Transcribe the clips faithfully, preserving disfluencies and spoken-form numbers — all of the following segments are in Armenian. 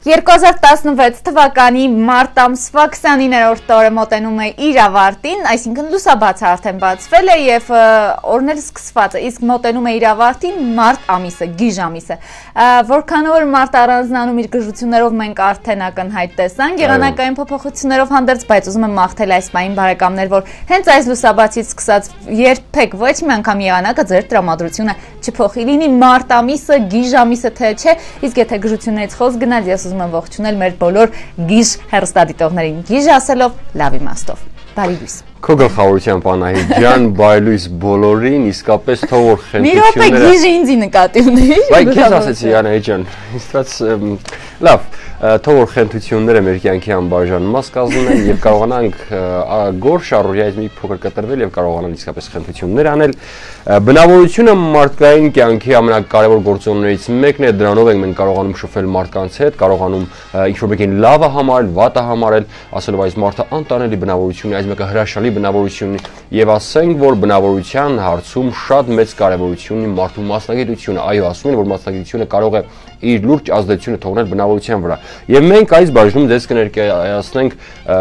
երկու հազար տասնվեց թվականի մարտ ամսվա քսանիններորդ օրը մոտենում է իր ավարտին, այսինքն լուսաբացը արդեն բացվել է եւ օրներ սկսված է, իսկ մոտենում է իր ավարտին մարտ ամիսը, գիժ ամիսը։ Որքանով մարտ առանձնանում իր գժություններով մենք արդեն ակնհայտ տեսանք, եղանակային փոփոխություններով հանդերձ, բայց ուզում եմ մաղթել այս պահին բարեկամներ, որ հենց այս լուսաբացից սկսած երբեք ոչ մի անգամ եղանակը ձեր տրամադրությունը չփոխի, լինի մարտ ամիսը, գիժ ամիսը թե չէ, իսկ եթե գժություններից խոսք գնալ, ես ուզում եմ ողջունել մեր բոլոր գիժ հեռուստադիտողներին, գիժ ասելով լավ իմաստով։ Բարի լույս։ Քո գլխավորությամբ Անահիտ ջան, բարի լույս բոլորին, իսկապես թող որ խնդիրները։ Մի րոպե գիժը ինձի նկատի ունի։ Բայց քեզ ասեցի Անահիտ ջան, ինձ լավ, թող որ խնդիրները մեր կյանքի անբաժան մաս կազմեն եւ կարողանանք գորշ առօրյայից մի փոքր կտրվել եւ կարողանալ իսկապես խնդիրներ անել։ Բնավորությունը մարդկային կյանքի ամենակարևոր գործոններից մեկն է, դրանով ենք մենք կարողանում շփվել մարդկանց հետ, կարողանում ինչ-որ մեկին լավը համարել, վատը համարել, ասելով այս մարդը անտանելի բնավորություն է, այս մեկը հրաշալի բնավորություն է եւ ասենք, որ բնավորության հարցում շատ մեծ կարեւորություն ունի մարդու մասնագիտությունը։ Այո, ասում են, որ մասնագիտությունը կարող է իր լուրջ ազդեցությունը թողնել բնավորության վրա։ Եվ մենք այս բաժնում ձեզ կներկայացնենք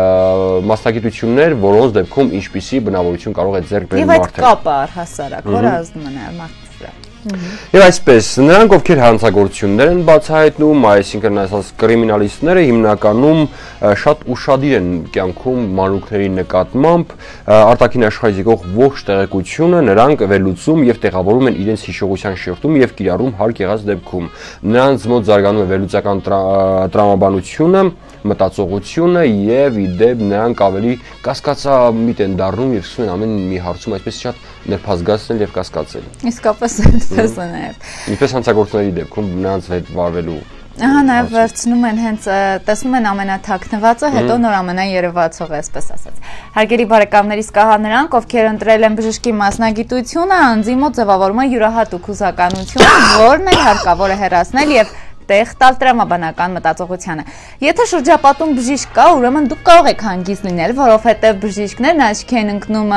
մասնագիտություններ, որոնց դեպքում ինչպիսի բնավորություն կարող է ձեռք բերել մարդը։ Եվ այդ կապը առհասարակ, որ ազդում է մարդու վրա։ Եվ այսպես, նրանք ովքեր հանցագործություններ են բացահայտնում, այսինքն ասած կրիմինալիստները հիմնականում շատ ուշադիր են կյանքում մանրուքների նկատմամբ, արտաքին աշխարհից եկող ողջ տեղեկությունը նրանք վերլուծում եւ տեղավորում են իրենց հիշողության շերտում եւ կիրառում հարկ եղած դեպքում։ Նրանց մոտ զարգանում է վերլուծական տրամաբանությունը, մտածողությունը եւ իդեպ նրանք ավելի կասկածամիտ են դառնում եւ սկսում են ամեն մի հարցում այսպես շատ ներփազգացնել եւ կասկածել։ Իսկապես այդպես է նաեւ։ Ինչպես հանցագործների դեպքում նրանց հետ վարվելու։ Ահա նաեւ վերցնում են հենց տեսնում են ամենաթաքնվածը, հետո նոր ամենաերևացողը, այսպես ասած։ Հարգելի բարեկամներ, իսկ ահա նրանք, ովքեր ընտրել են բժշկի մասնագիտությունը, անձի մոտ ձևավորում է յուրահատուկ հուզականություն, որն էլ հարկավոր է հեռացնել եւ տեղ տալ տրամաբանական մտածողությանը։ Եթե շրջապատում բժիշկ կա, ուրեմն դուք կարող եք հանգիստ լինել, որովհետև բժիշկներն աչքի են ընկնում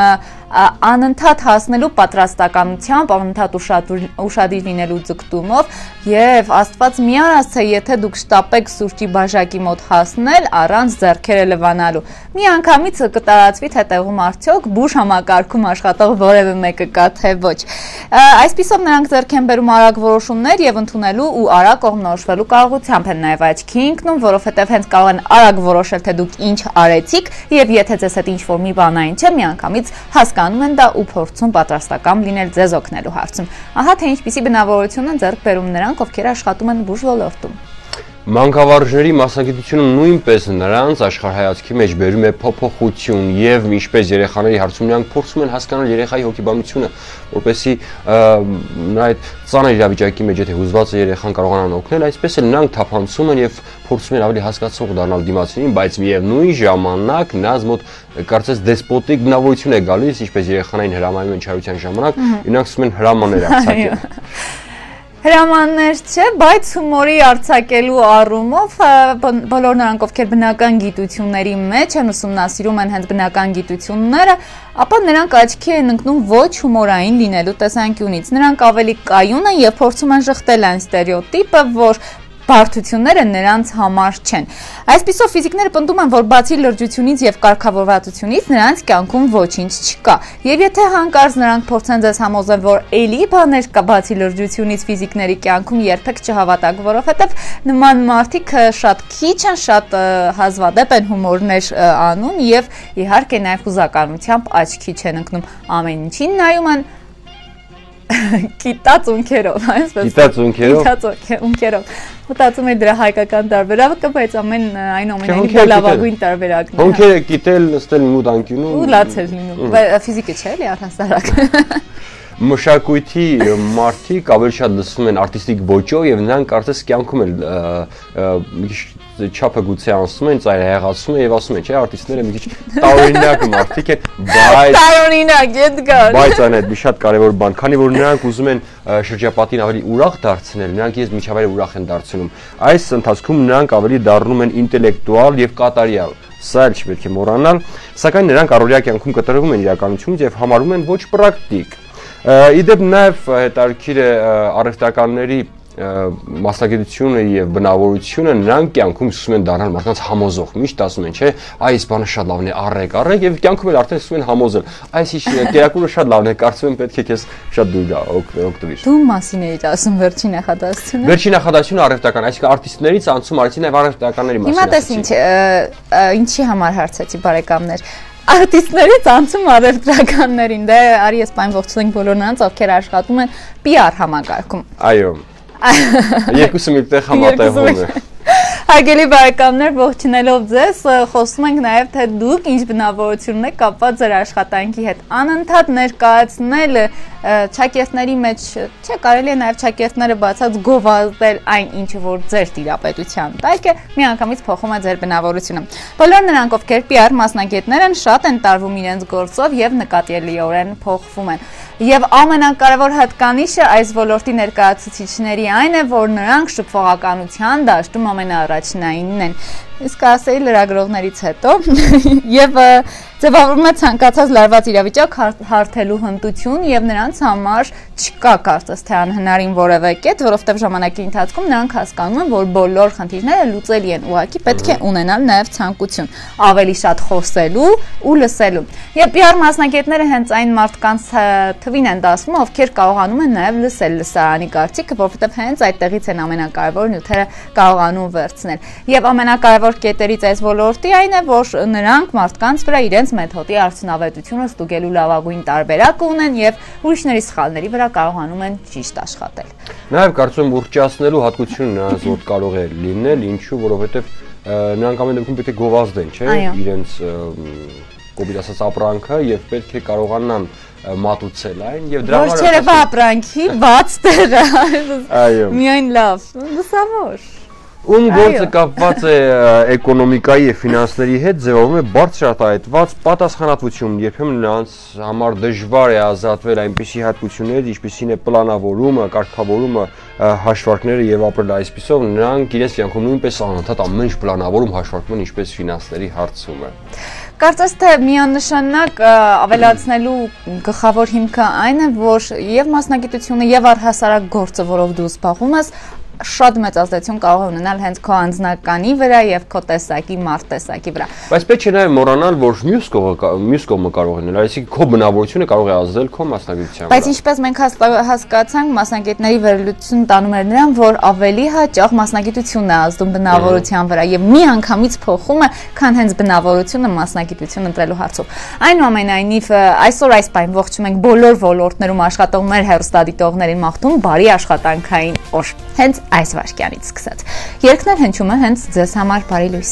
անընդհատ հասնելու պատրաստականությամբ, անընդհատ ուշադիր լինելու ձգտումով եւ Աստված մի արած թե եթե դուք շտապեք սուրճի բաժակի մոտ հասնել առանց ձեռքերը լվանալու։ Մի անգամից կտարածվի թե տեղում արդյոք բուժ համակարգում աշխատող որևէ մեկը կա թե ոչ։ Այսպիսով նրանք ձեռք են բերում արագ որոշումներ եւ ընդունելու ու արագ կողմնորոշվելու կարողությամբ են նաեւ աչքի ընկնում, որովհետեւ հենց կարող են արագ որոշել թե դուք ինչ արեցիք եւ եթե ձեզ հետ ինչ-որ մի բան այն չէ, միանգամից հասկանում են դա ու փորձում պատրաստական լինել ձեզ օգնելու հարցում։ Ահա թե ինչպիսի բնավորություն են ձեռք բերում նրանք, ովքեր աշխատում են բուժ ոլորտում։ Մանկավարժների մասնագիտությունը նույնպես նրանց աշխարհայացքի մեջ բերում է փոփոխություն եւ ինչպես երեխաների հարցում նրանք փորձում են հասկանալ երեխայի հոգեբանությունը, որպեսզի նա այդ ծանր իրավիճակի մեջ եթե հուզված է երեխան կարողանան օգնել, այսպես էլ նրանք թափանցում են եւ փորձում են ավելի հասկացող դառնալ դիմացին, բայց միևնույն ժամանակ նրանց մոտ կարծես դեսպոտիկ բնավորություն է գալիս, ինչպես երեխաներին հրամայում են չարության ժամանակ, նրանք սկսում են հրամաններ արձակել։ Հրամաններ չէ, բայց հումորի արձակելու առումով բոլոր նրանք, ովքեր բնական գիտությունների մեջ են ուսումնասիրում են հենց բնական գիտությունները, ապա նրանք աչքի են ընկնում ոչ հումորային լինելու տեսանկյունից։ Նրանք ավելի կայուն են եւ փորձում են շղթել այն ստերեոտիպը, որ բարդությունները նրանց համար չեն։ Այսպիսով ֆիզիկները պնդում են, որ բացի լրջությունից եւ կարգավորվածությունից նրանց կյանքում ոչինչ չկա։ Եվ եթե հանկարծ նրանք փորձեն ձեզ համոզել, որ էլի բաներ կա բացի լրջությունից ֆիզիկների կյանքում, երբեք չհավատաք, որովհետեւ նման մարդիկ շատ քիչ են, շատ հազվադեպ են հումորներ անում եւ իհարկե նաեւ հուզականությամբ աչքի չեն ընկնում, ամեն ինչին նայում են Կիտած ունքերով, այսպես։ Կիտած ունքերով։ Կիտած ունքերով։ Մտածում եմ դրա հայկական տարբերակը, բայց ամեն այն ամենայնիվ լավագույն տարբերակն է։ Ունքերը կիտել, նստել մի մոտ անկյունում։ Ու լաց էր լինում։ Ֆիզիկը չէ՞ էլի առհասարակ։ Մշակույթի մարդիկ ավելի շատ լսում են արտիստիկ ոճով եւ նրանք կարծես կյանքում էլ չափը գուցե անցնում են, ծայրահեղացում են եւ ասում են, չէ, արտիստները մի քիչ տարօրինակ մարդիկ են, բայց տարօրինակ էդգար։ Բայց այն այդ մի շատ կարեւոր բան, քանի որ նրանք ուզում են շրջապատին ավելի ուրախ դարձնել, նրանք ես միջավայրը ուրախ են դարձնում։ Այս ընթացքում նրանք ավելի դառնում են ինտելեկտուալ եւ կատարյալ։ Սա էլ չպետք է մոռանալ, սակայն նրանք առօրյա կյանքում կտրվում են իրականությունից եւ համարում են ոչ պրակտիկ։ Իդեպ նաև հետարքիր է առևտրականների մասնագիտությունը եւ բնավորությունը նրանք կյանքում սկսում են դառնալ մարդկանց համոզող։ Միշտ ասում են, չէ, այս բանը շատ լավն է, առեք, առեք եւ կյանքում էլ արդեն սկսում են համոզել։ Այս ինչ կերակուրը շատ լավն է, կարծում եմ պետք է քեզ շատ դուր գա օգտվիր։ Դու մասին էիր ասում վերջին նախադասությունը։ Վերջին նախադասությունը առևտրական, այսինքն արտիստներից անցում արեցի նաեւ առևտրականների մասին։ Հիմա տես ինչ ինչի համար հարցեցի բարեկամներ։ Արտիստներից անցում առևտրականներին, դե արի ես պայն ողջունենք բոլոր նրանց, ովքեր աշխատում են պի արի համակարգում։ Այո։ Երկուսը միտեղ համատեղում է։ Հարգելի բարեկամներ, ողջունելով ձեզ, խոսում ենք նաև թե դուք ինչ բնավորություն եք կապված ձեր աշխատանքի հետ։ Անընդհատ ներկայացնել ճակերտների մեջ, չէ, կարելի է նաև ճակերտները բացած գովազդել այն ինչը որ ձեր տիրապետության տակ է, միանգամից փոխում է ձեր բնավորությունը։ Բոլոր նրանք, ովքեր պի արի մասնագետներ են, շատ են տարվում իրենց գործով եւ նկատելիորեն փոխվում են։ Եվ ամենակարևոր հատկանիշը այս ոլորտի ներկայացուցիչների այն է, որ նրանք շփվողականության դաշտում ամենաառաջնայինն են։ Իսկ ասեի լրագրողներից հետո եւ ձևավորվում է ցանկացած լարված իրավիճակ հարթելու հմտություն եւ նրանց համար չկա կարծես թե անհնարին որևէ կետ, որովհետեւ ժամանակի ընթացքում նրանք հասկանում են, որ բոլոր խնդիրները լուծելի են, ուղղակի պետք է ունենալ նաեւ ցանկություն, ավելի շատ խոսելու ու լսելու։ Եվ պի արի մասնագետները հենց այն մարդկանց թվին են դասվում, ովքեր կարողանում են նաեւ լսել լսարանի կարծիքը, որովհետեւ հենց այդտեղից են ամենակարևոր նյութերը կարողանում վերցնել։ Եվ ամենակարևոր կետերից այս ոլորտի այն է, որ նրանք մարդկանց վրա իրենց մեթոդի արդյունավետությունը ստուգելու լավագույն տարբերակը ունեն եւ ուրիշների սխալների վրա կարողանում են ճիշտ աշխատել։ Նաեւ կարծում եմ ուրճացնելու հատկությունը նրանց մոտ կարող է լինել, ինչու, որովհետեւ նրանք ամեն դեպքում պետք է գովազդեն, չէ, իրենց կոպիտ ասած ապրանքը եւ պետք է կարողանան մատուցել այն եւ դրա համար ոչ երևա ապրանքի բաց տեղը։ Այո։ Միայն լավ, լուսավոր։ Ում գործը կապված է էկոնոմիկայի եւ ֆինանսների հետ, ձևավորվում է բարձրահայտված պատասխանատվություն, երբեմն նրանց համար դժվար է ազատվել այնպիսի հատկություններից, ինչպիսին է պլանավորումը, կարգավորումը, հաշվարկները եւ ապրելը այսպիսով, նրանք իրենց կյանքում նույնպես անընդհատ ամեն ինչ պլանավորում հաշվարկում են, ինչպես ֆինանսների հարցում է։ Կարծես թե միանշանակ ավելացնելու գլխավոր հիմքը այն է, որ եւ մասնագիտությունը եւ առհասարակ գործը, որով դու զբաղվում ես, շատ մեծ ազդեցություն կարող է ունենալ հենց քո անձնականի վրա եւ քո տեսակի մարդ-տեսակի վրա։ Բայց պետք չէ նաեւ մոռանալ, որ մյուս կողմը մյուս կողմը կարող է լինել, այսինքն քո բնավորությունը կարող է ազդել քո մասնագիտության վրա։ Բայց ինչպես մենք հասկացանք, մասնագետների վերլուծությունը տանում էր նրան, որ ավելի հաճախ մասնագիտությունն է ազդում բնավորության վրա եւ միանգամից փոխում է, քան հենց բնավորությունը մասնագիտություն ընտրելու հարցով։ Այնուամենայնիվ, այսօր այս պայն ողջում ենք բոլոր ոլորտներում աշխատող մեր հեռուստադիտողներին, մաղթում բարի աշխատանքային օր։ Հենց այս վարքյանից սկսած։ Երգներ հնչում է հենց ձեզ համար, բարի լույս։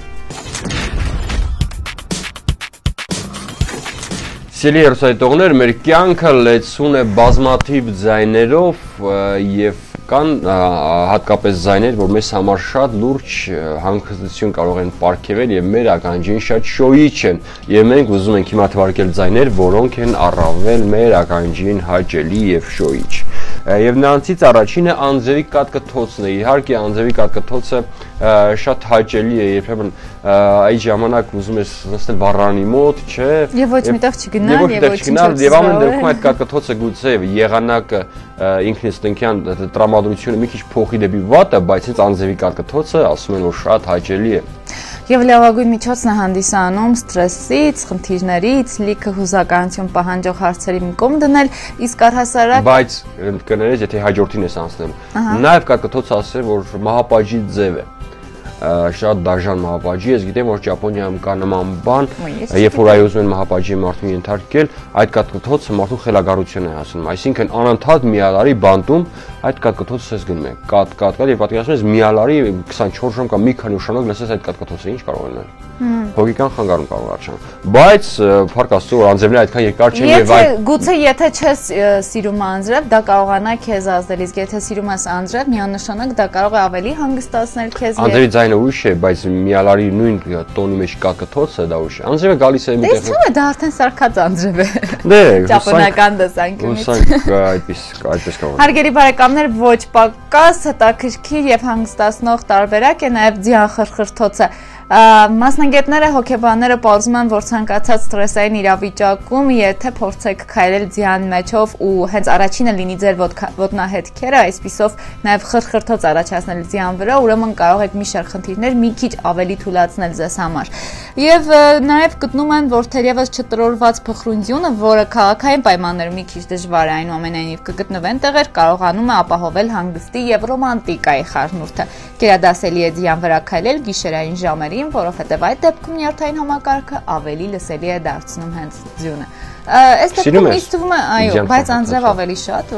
Սիրելի հեռուստադիտողներ, մեր կյանքը լեցուն է բազմաթիվ ձայներով եւ կան հատկապես ձայներ, որ մեզ համար շատ լուրջ հանքազդեցություն կարող են պարգևել եւ մեր ականջին շատ շոյիչ են եւ մենք ուզում ենք հիմա թվարկել ձայներ, որոնք են առավել մեր ականջին հաճելի եւ շոյիչ։ Եվ նրանցից առաջինը անձրևի կատկթոցն է։ Իհարկե անձրևի կատկթոցը շատ հաճելի է, երբեմն այդ ժամանակ ուզում ես նստել վառարանի մոտ, չէ։ Եվ ոչ միտեղ չգնալ, եւ ոչ չգնալ, եւ ամեն դեպքում այդ կատկթոցը գուցե եղանակը ինքնիստինքյան տրամադրությունը մի քիչ փոխի դեպի վատը, բայց հենց անձրևի կատկթոցը ասում են որ շատ հաճելի է։ Եվ լավագույն միջոցն է հանդիսանում ստրեսից, խնդիրներից, լիքը հուզականություն պահանջող հարցերի մի կողմ դնել, իսկ առհասարակ բայց կներես, եթե հաջորդին ես անցնելու։ Նաև կատկթոցը ասել, որ մահապատժի ձև է։ Շատ դաժան մահապատժի, ես գիտեմ, որ Ճապոնիայում կա նման բան, երբ որ այ ուզում են մահապատժի մարդուն ենթարկել, այդ կատկթոցը մարդուն խելագարություն է հասնում, այսինքն անընդհատ միալարի բանտում այդ կատկթոցը ես գնում է, կատ կատ կատ եւ պատկերացնում ես միալարի քսանչորս ժամ կամ մի քանի օր շարունակ լսես այդ կատկթոցը, ինչ կարող է լինել։ Հոգեկան խանգարում կարող է արժան։ Բայց փառք Աստծո, որ անձրևները այդքան երկար չեն եւ այլ գուցե եթե չես սիրում անձրև, դա կարողանա քեզ ազդել, իսկ եթե սիրում ես անձրև, միանշանակ դա կարող է ավելի հանգստացնել քեզ։ Անձրևի ձայնը ուրիշ է, բայց միալարի նույն տոնի մեջ կատկթոցը դա ուրիշ է։ Անձրևը գալիս է միտեղ։ Դե դա արդեն սարքած անձրև է։ Դե, ճապոնական տեսանկյունից։ Հուսանք այդպես այդպես կարող է։ Հարգելի բարեկամներ, ոչ պակաս հետաքրքիր եւ հանգստացնող տարբերակ է նաեւ ձյան խրխրթոցը։ Մասնագետները, հոգեբանները պարզում են, որ ցանկացած ստրեսային իրավիճակում, եթե փորձեք քայլել ձյան մեջով ու հենց առաջինը լինի ձեր ոտնահետքերը, այսպիսով նաև խրխրթոց առաջացնել ձյան վրա, ուրեմն կարող եք մի շարք խնդիրներ մի քիչ ավելի թույլատնել ձեզ համար։ Եվ նաև գտնում են, որ թերևս չտրորված փխրունձյունը, որը քաղաքային պայմաններում մի քիչ դժվար է, այնուամենայնիվ կգտնվեն տեղեր, կարողանում է ապահովել հանգստի եւ ռոմանտիկայի խառնուրդը։ Գերադասելի է ձյան վրա քայլել գիշերային ժամերին, որովհետեւ այդ դեպքում նյարդային համակարգը ավելի լսելի է դարձնում հենց ձյունը։ Այս դեպքում ինձ թվում է, այո, բայց անձամբ ավելի շատ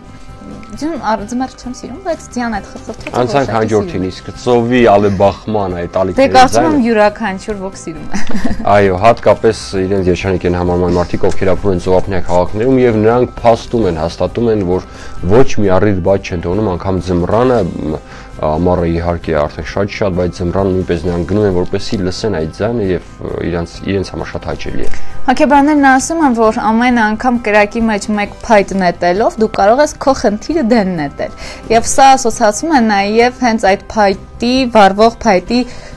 Ձյուն արձմեր չեմ սիրում, բայց ձյան այդ խրխրթոցը անցանք հաջորդին, իսկ ծովի ալեբախման այդ ալիքների ձայնը։ Դե կարծում եմ յուրաքանչյուր ոք սիրում է։ Այո, հատկապես իրենց երջանիկ են համարում մարդիկ, ովքեր ապրում են ծովափնյա քաղաքներում եւ նրանք փաստում են, հաստատում են, որ ոչ մի առիթ բաց չեն թողնում, անգամ ձմռանը ամառը իհարկե արդեն շատ-շատ, բայց ձմռանը նույնպես նրանք գնում են, որպեսզի լսեն այդ ձայնը եւ իրենց իրենց համար շատ հաճելի է։ Հոգեբաններն ասում են, որ ամեն անգամ կրակի մեջ մեկ փայտ նետելով դու կարող ես քո խնդիրը դեն նետել։ Եվ սա ասոցացում է նաև հենց այդ փայտի, վառվող փայտի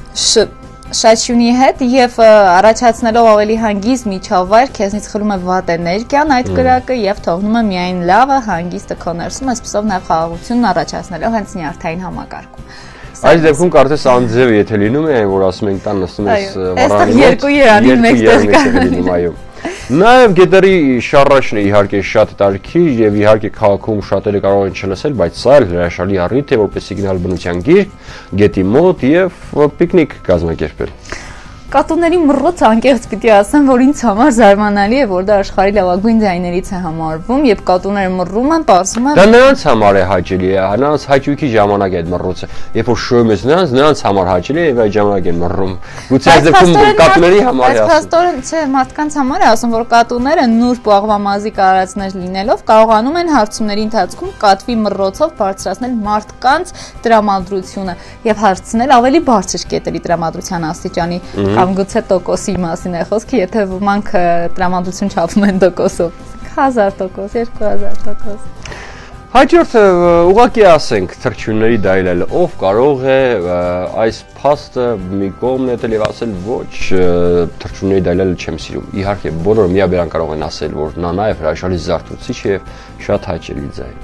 շաչյունի հետ եւ առաջացնելով ավելի հանգիստ միջավայր, քեզնից խլում է վատ էներգիան այդ կրակը եւ թողնում է միայն լավը, հանգիստը քո ներսում, այսպեսով նաեւ խաղաղությունն առաջացնելով հենց նյարդային համակարգում։ Այս դեպքում կարծես անձև եթե լինում է, որ ասում ենք տան նստում ես վառանի մոտ, երկու երանի մեկտեղ լինում, այո։ Նաև գետերի շարժաշն է իհարկե շատ տարիքի եւ իհարկե քաղաքում շատերը կարող են չլսել, բայց սա էլ հրաշալի առիթ է, որպես սիգնալ բնության գիրք, գետի մոտ եւ պիկնիկ կազմակերպել։ Կատուների մռոց անկեղծ պիտի ասեմ, որ ինձ համար զարմանալի է, որ դա աշխարհի լավագույն ձայներից է համարվում, եւ կատուները մռում են, պարզում են։ Դա նրանց համար է հաճելի, նրանց հաճույքի ժամանակ է այդ մռոցը։ Երբ որ շոյում ես նրանց, նրանց համար հաճելի է եւ այդ ժամանակ են մռում։ Գուցե այս դեպքում կատուների համար է ասում։ Բայց փաստորեն, չէ, մարդկանց համար է ասում, որ կատուները նուրբ ու աղվամազիկ արածներ լինելով կարողանում են հարցումների ընթացքում կատվի մռոցով բարձրացնել մարդկանց տրամադրությունը եւ հարցնել ավելի բարձր կետերի տրամադրության աստիճանի կամ գուցե տոկոսի մասին է խոսքը, եթե ոմանք տրամադրություն չափում են տոկոսով, հազար տոկոս, երկու հազար տոկոս։ Հաջորդը ուղղակի ասենք թռչունների դայլել, ով կարող է այս փաստը մի կողմ նետել եւ ասել ոչ թռչունների դայլելը չեմ սիրում։ Իհարկե բոլորը միաբերան կարող են ասել, որ նա նաեւ հրաշալի զարթուցիչ է եւ շատ հաճելի ձայն։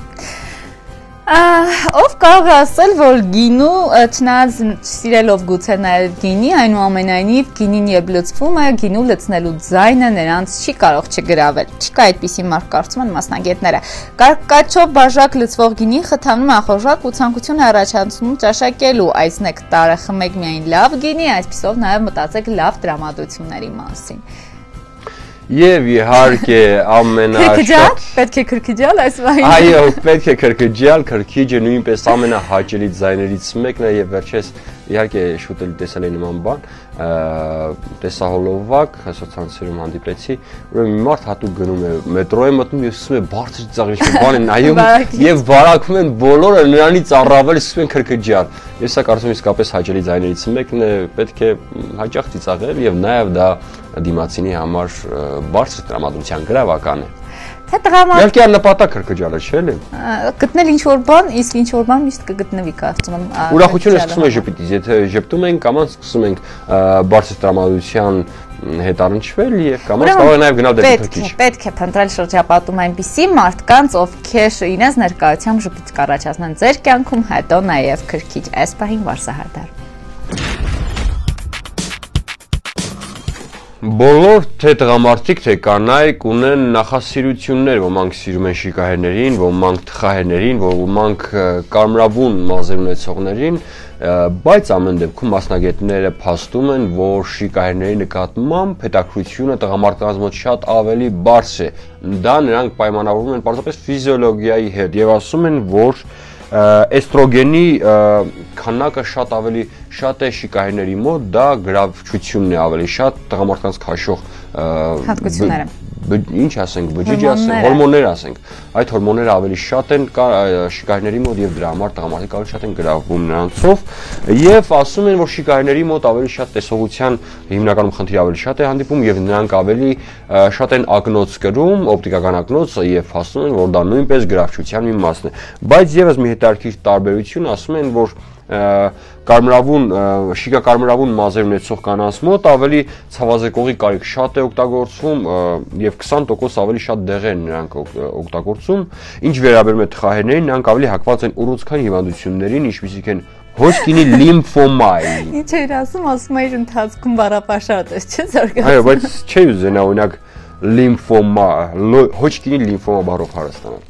Ով կարող է ասել, որ գինու չնայած սիրելով գուցե նաև գինի, այնուամենայնիվ գինին երբ լցվում է, գինու լցնելու ձայնը նրանց չի կարող չգրավել։ Չկա այդպիսի մարդ, կարծում են մասնագետները։ Կարկաչով բաժակ լցվող գինին խթանում է ախորժակ ու ցանկություն է առաջացնում ճաշակելու այս նեկտարը, խմեք միայն լավ գինի, այսպիսով նաև մտածեք լավ տրամադրությունների մասին։ Եվ իհարկե ամենաշատ պետք է քրքիջալ այս վայրում։ Այո, պետք է քրքիջալ, քրքիջը նույնպես ամենահաճելի ձայներից մեկն է եւ վերջերս իհարկե շուտ էլ տեսել եմ նման բան, տեսահոլովակ սոցցանցերում հանդիպեցի, ուրեմն մի մարդ հատուկ գնում է մետրոյի մտնում եւ սկսում է բարձր ծիծաղել, ինչ բան է նայում եւ վարակվում են բոլորը նրանից առավել սկսում են քրքիջալ։ Ես սա կարծում եմ իսկապես հաճելի ձայներից մեկն է, պետք է հաճախ ծիծաղել եւ նաեւ դա դիմացինի համար բարձր տրամադրության գրավական է։ Թե տղամարդ Իհարկե նպատակ քրքջալը չէ՞ էլի։ Գտնել ինչ որ բան, իսկ ինչ որ բան միշտ կգտնվի, կարծում եմ։ Ուրախությունը սկսում է ժպիտից, եթե ժպտում ենք, կամ սկսում ենք բարձր տրամադրության հետ առնչվել եւ կամ կարող է նաեւ գնալ դեպի քրքիջ։ Պետք է փնտրել շրջապատում այնպիսի մարդկանց, ովքեր իրենց ներկայությամբ ժպիտ կառաջացնեն ձեր կյանքում, հետո նաեւ քրքիջ։ Այս պահին վարսահարդար։ Բոլոր թե տղամարդիկ, թե կանայք ունեն նախասիրություններ, ոմանք սիրում են շիկահերներին, ոմանք թխահերներին, ոմանք կարմրավուն մազեր ունեցողներին, բայց ամեն դեպքում մասնագետները փաստում են, որ շիկահերների նկատմամբ հետաքրքրությունը տղամարդկանց մոտ շատ ավելի բարձր է։ Դա նրանք պայմանավորվում են պարզապես ֆիզիոլոգիայի հետ եւ ասում են, որ էստրոգենի քանակը շատ ավելի շատ է շիկահերների մոտ, դա գրավչությունն է ավելի շատ տղամարդկանց քաշող հատկությունները։ Ինչ ասենք, բջիջի ասենք, հորմոններ ասենք, այդ հորմոնները ավելի շատ են շիկահերների մոտ եւ դրա համար տղամարդիկ ավելի շատ են գրավում նրանցով եւ ասում են, որ շիկահերների մոտ ավելի շատ տեսողության հիմնականում խնդիր ավելի շատ է հանդիպում եւ նրանք ավելի շատ են ակնոց կրում, օպտիկական ակնոց եւ ասում են, որ դա նույնպես գրավչության մի մասն է։ Բայց եւս մի հետաքրքիր տարբերություն ասում են, որ կարմրավուն շիկա կարմրավուն մազեր ունեցող կանանց մոտ ավելի ցավազեկողի կարիք շատ է օգտագործվում եւ քսան տոկոս ավելի շատ դեղեր նրանք օգտագործում, ինչ վերաբերում է թխահերներին, նրանք ավելի հակված են ուռուցքային հիվանդություններին, ինչպիսիք են Հոջկինի լիմֆոմային։ Ինչ էր ասում, ասում էր ընթացքում բառապաշարդ ես, չէ՞ զարգացնում։ Այո, բայց չի ուզենա օրինակ լիմֆոմա, Հոջկինի լիմֆոմա բառով հարստանալ։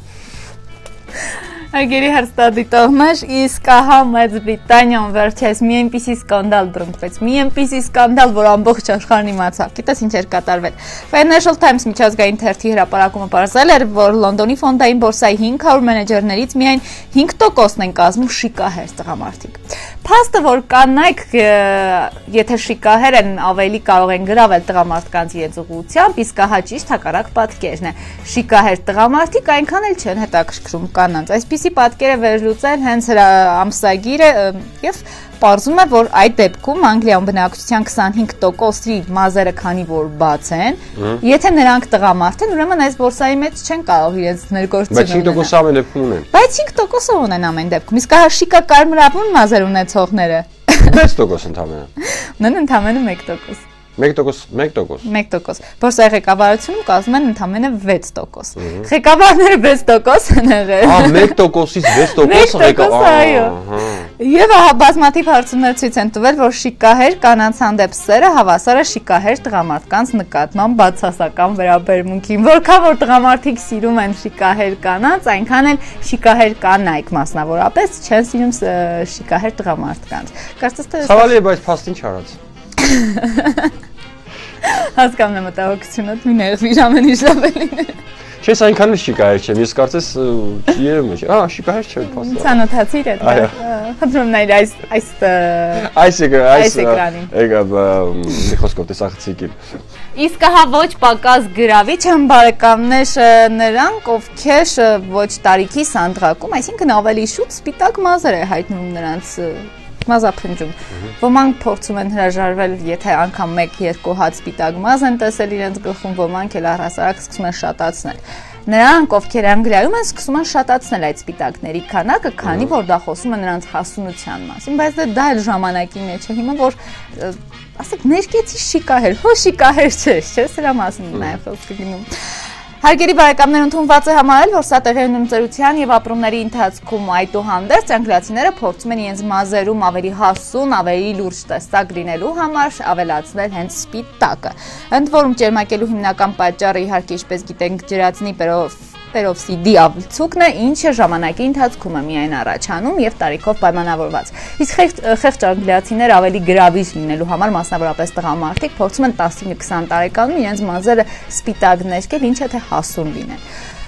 Ագերի հարստադիտողներ, իսկ ահա Մեծ Բրիտանիայում վերջերս մի այնպիսի սկանդալ բռնկվեց, մի այնպիսի սկանդալ, որ ամբողջ աշխարհն իմացավ։ Գիտես ինչ էր կատարվել։ Financial Times միջազգային թերթի հրապարակումը պարզել էր, որ Լոնդոնի ֆոնդային բորսայի հինգ հարյուր մենեջերներից միայն հինգ տոկոսն են կազմում շիկահեր տղամարդիկ։ Փաստը, որ կանայք, եթե շիկահեր են, ավելի կարող են գրավել տղամարդկանց իրենց ուղղությամբ, իսկ ահա ճիշտ հակառակ պատկերն է։ Շիկահեր տղամարդիկ այնքան էլ չեն հետաքրքրում կանանց։ Այսպիսի պատկեր է վերլուծել հենց ամսագիրը եւ պարզում է, որ այդ դեպքում Անգլիայում բնակչության քսանհինգ տոկոսի մազերը քանի որ բաց են, եթե նրանք տղամարդ են, ուրեմն այս բորսայի մեջ չեն կարող իրենց ներգործել։ Բայց հինգ տոկոս ամեն դեպքում ունեն։ Բայց հինգ տոկոսը ունեն ամեն դեպքում։ Իսկ ահա շիկա կարմրավուն մազեր ունեցողները վեց տոկոս ընդամենը։ Ունեն ընդամենը մեկ տոկոս։ մեկ տոկոս, մեկ տոկոս։ մեկ տոկոս։ Բորսայի ղեկավարությունում կազմում են ընդամենը վեց տոկոս։ Ղեկավարները վեց տոկոս են եղել։ Ահա մեկ տոկոսից վեց տոկոսը ղեկավար։ Այո։ Եվ ահա բազմաթիվ հարցումներ ցույց են տվել, որ շիկահեր կանանց հանդեպ սերը հավասար է շիկահեր տղամարդկանց նկատմամբ բացասական վերաբերմունքին։ Որքան որ տղամարդիկ սիրում են շիկահեր կանանց, այնքան էլ շիկահեր կանայք մասնավորապես չեն սիրում շիկահեր տղամարդկանց։ Կարծես թե Ցավալի է, բայց փաստին չարած։ Հասկանում եմ մտահոգությունդ, մի ներվիր ամեն ինչ լավ է լինել։ Չես այնքան էլ շիկահեր չեմ, ես կարծես երևում է։ Ահա շիկահեր չեմ փաստը։ Ցանոթացիր այդ։ Խնդրում նայր այս այս այս այս էկրանին։ Եկա մի խոսքով տեսախցիկին։ Իսկ ահա ոչ պակաս գրավիչ են բարեկամներ նրանք, ովքեր ոչ տարիքի սանդղակում, այսինքն ավելի շուտ սպիտակ մազեր է հայտնում նրանց մազափնջում։ Ոմանք փորձում են հրաժարվել, եթե անգամ մեկ-երկու հատ սպիտակ մազ են տեսել իրենց գլխում, ոմանք էլ առհասարակ սկսում են շատացնել։ Նրանք, ովքեր Անգլիայում են, սկսում են շատացնել այդ սպիտակների քանակը, քանի որ դա խոսում է նրանց հասունության մասին, բայց դա էլ ժամանակի մեջ է հիմա, որ ասեք ներկեցի շիկահեր, հո շիկահեր չէ, չէ՞, սրա մասին նաև խոսքը գնում։ Հարգելի բարեկամներ, ընդունված է համարել, որ սա տեղի ունեցության եւ ապրումների ընթացքում այդուհանդերձ անգլիացիները փորձում են իրենց մազերում ավելի հասուն, ավելի լուրջ տեսակ լինելու համար ավելացնել հենց սպիտակը։ Ընդ որում ճերմակելու հիմնական պատճառը իհարկե ինչպես գիտենք ջրածնի պերովսիդի ավելցուկն է, ինչը ժամանակի ընթացքում է միայն առաջանում եւ տարիքով պայմանավորված։ Իսկ խեղճ անգլիացիներ ավելի գրավիչ լինելու համար, մասնավորապես տղամարդիկ, փորձում են տասնինը-քսան տարեկանում իրենց մազերը սպիտակ ներկել, ինչը թե հասուն լինեն։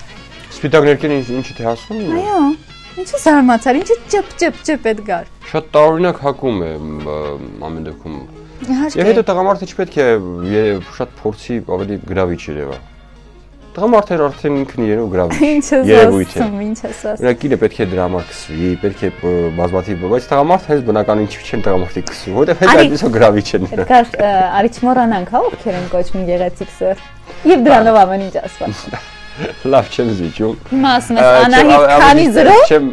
Սպիտակ ներկել ինչը թե հասուն լինեն։ Այո, ինչու զարմացար, ինչու ճպ-ճպ-ճպ Էդգար։ Շատ տարօրինակ հակում է ամեն դեպքում։ Եվ հետո տղամարդը չպետք է շատ փորձի ավելի գրավիչ երևա։ Տղամարդերը արդեն ինքն իրենով գրավիչ երևույթ է։ Ինչ ես ասում։ Նա կինը պետք է դրա համար քսվի, պետք է բազմաթիվ, բայց տղամարդ հենց բնականին չեն տղամարդի քսվում, որովհետև հետո այդպես գրավիչ են։ Էդգար, արիչ մոռանանք, հա, ովքեր են կոչվում գեղեցիկ սեր։ Եվ դրանով ամեն ինչ ասված։ Լավ չեմ զիջում։ Հիմա ասում ես Անահիտ քանի զրո։ Չեմ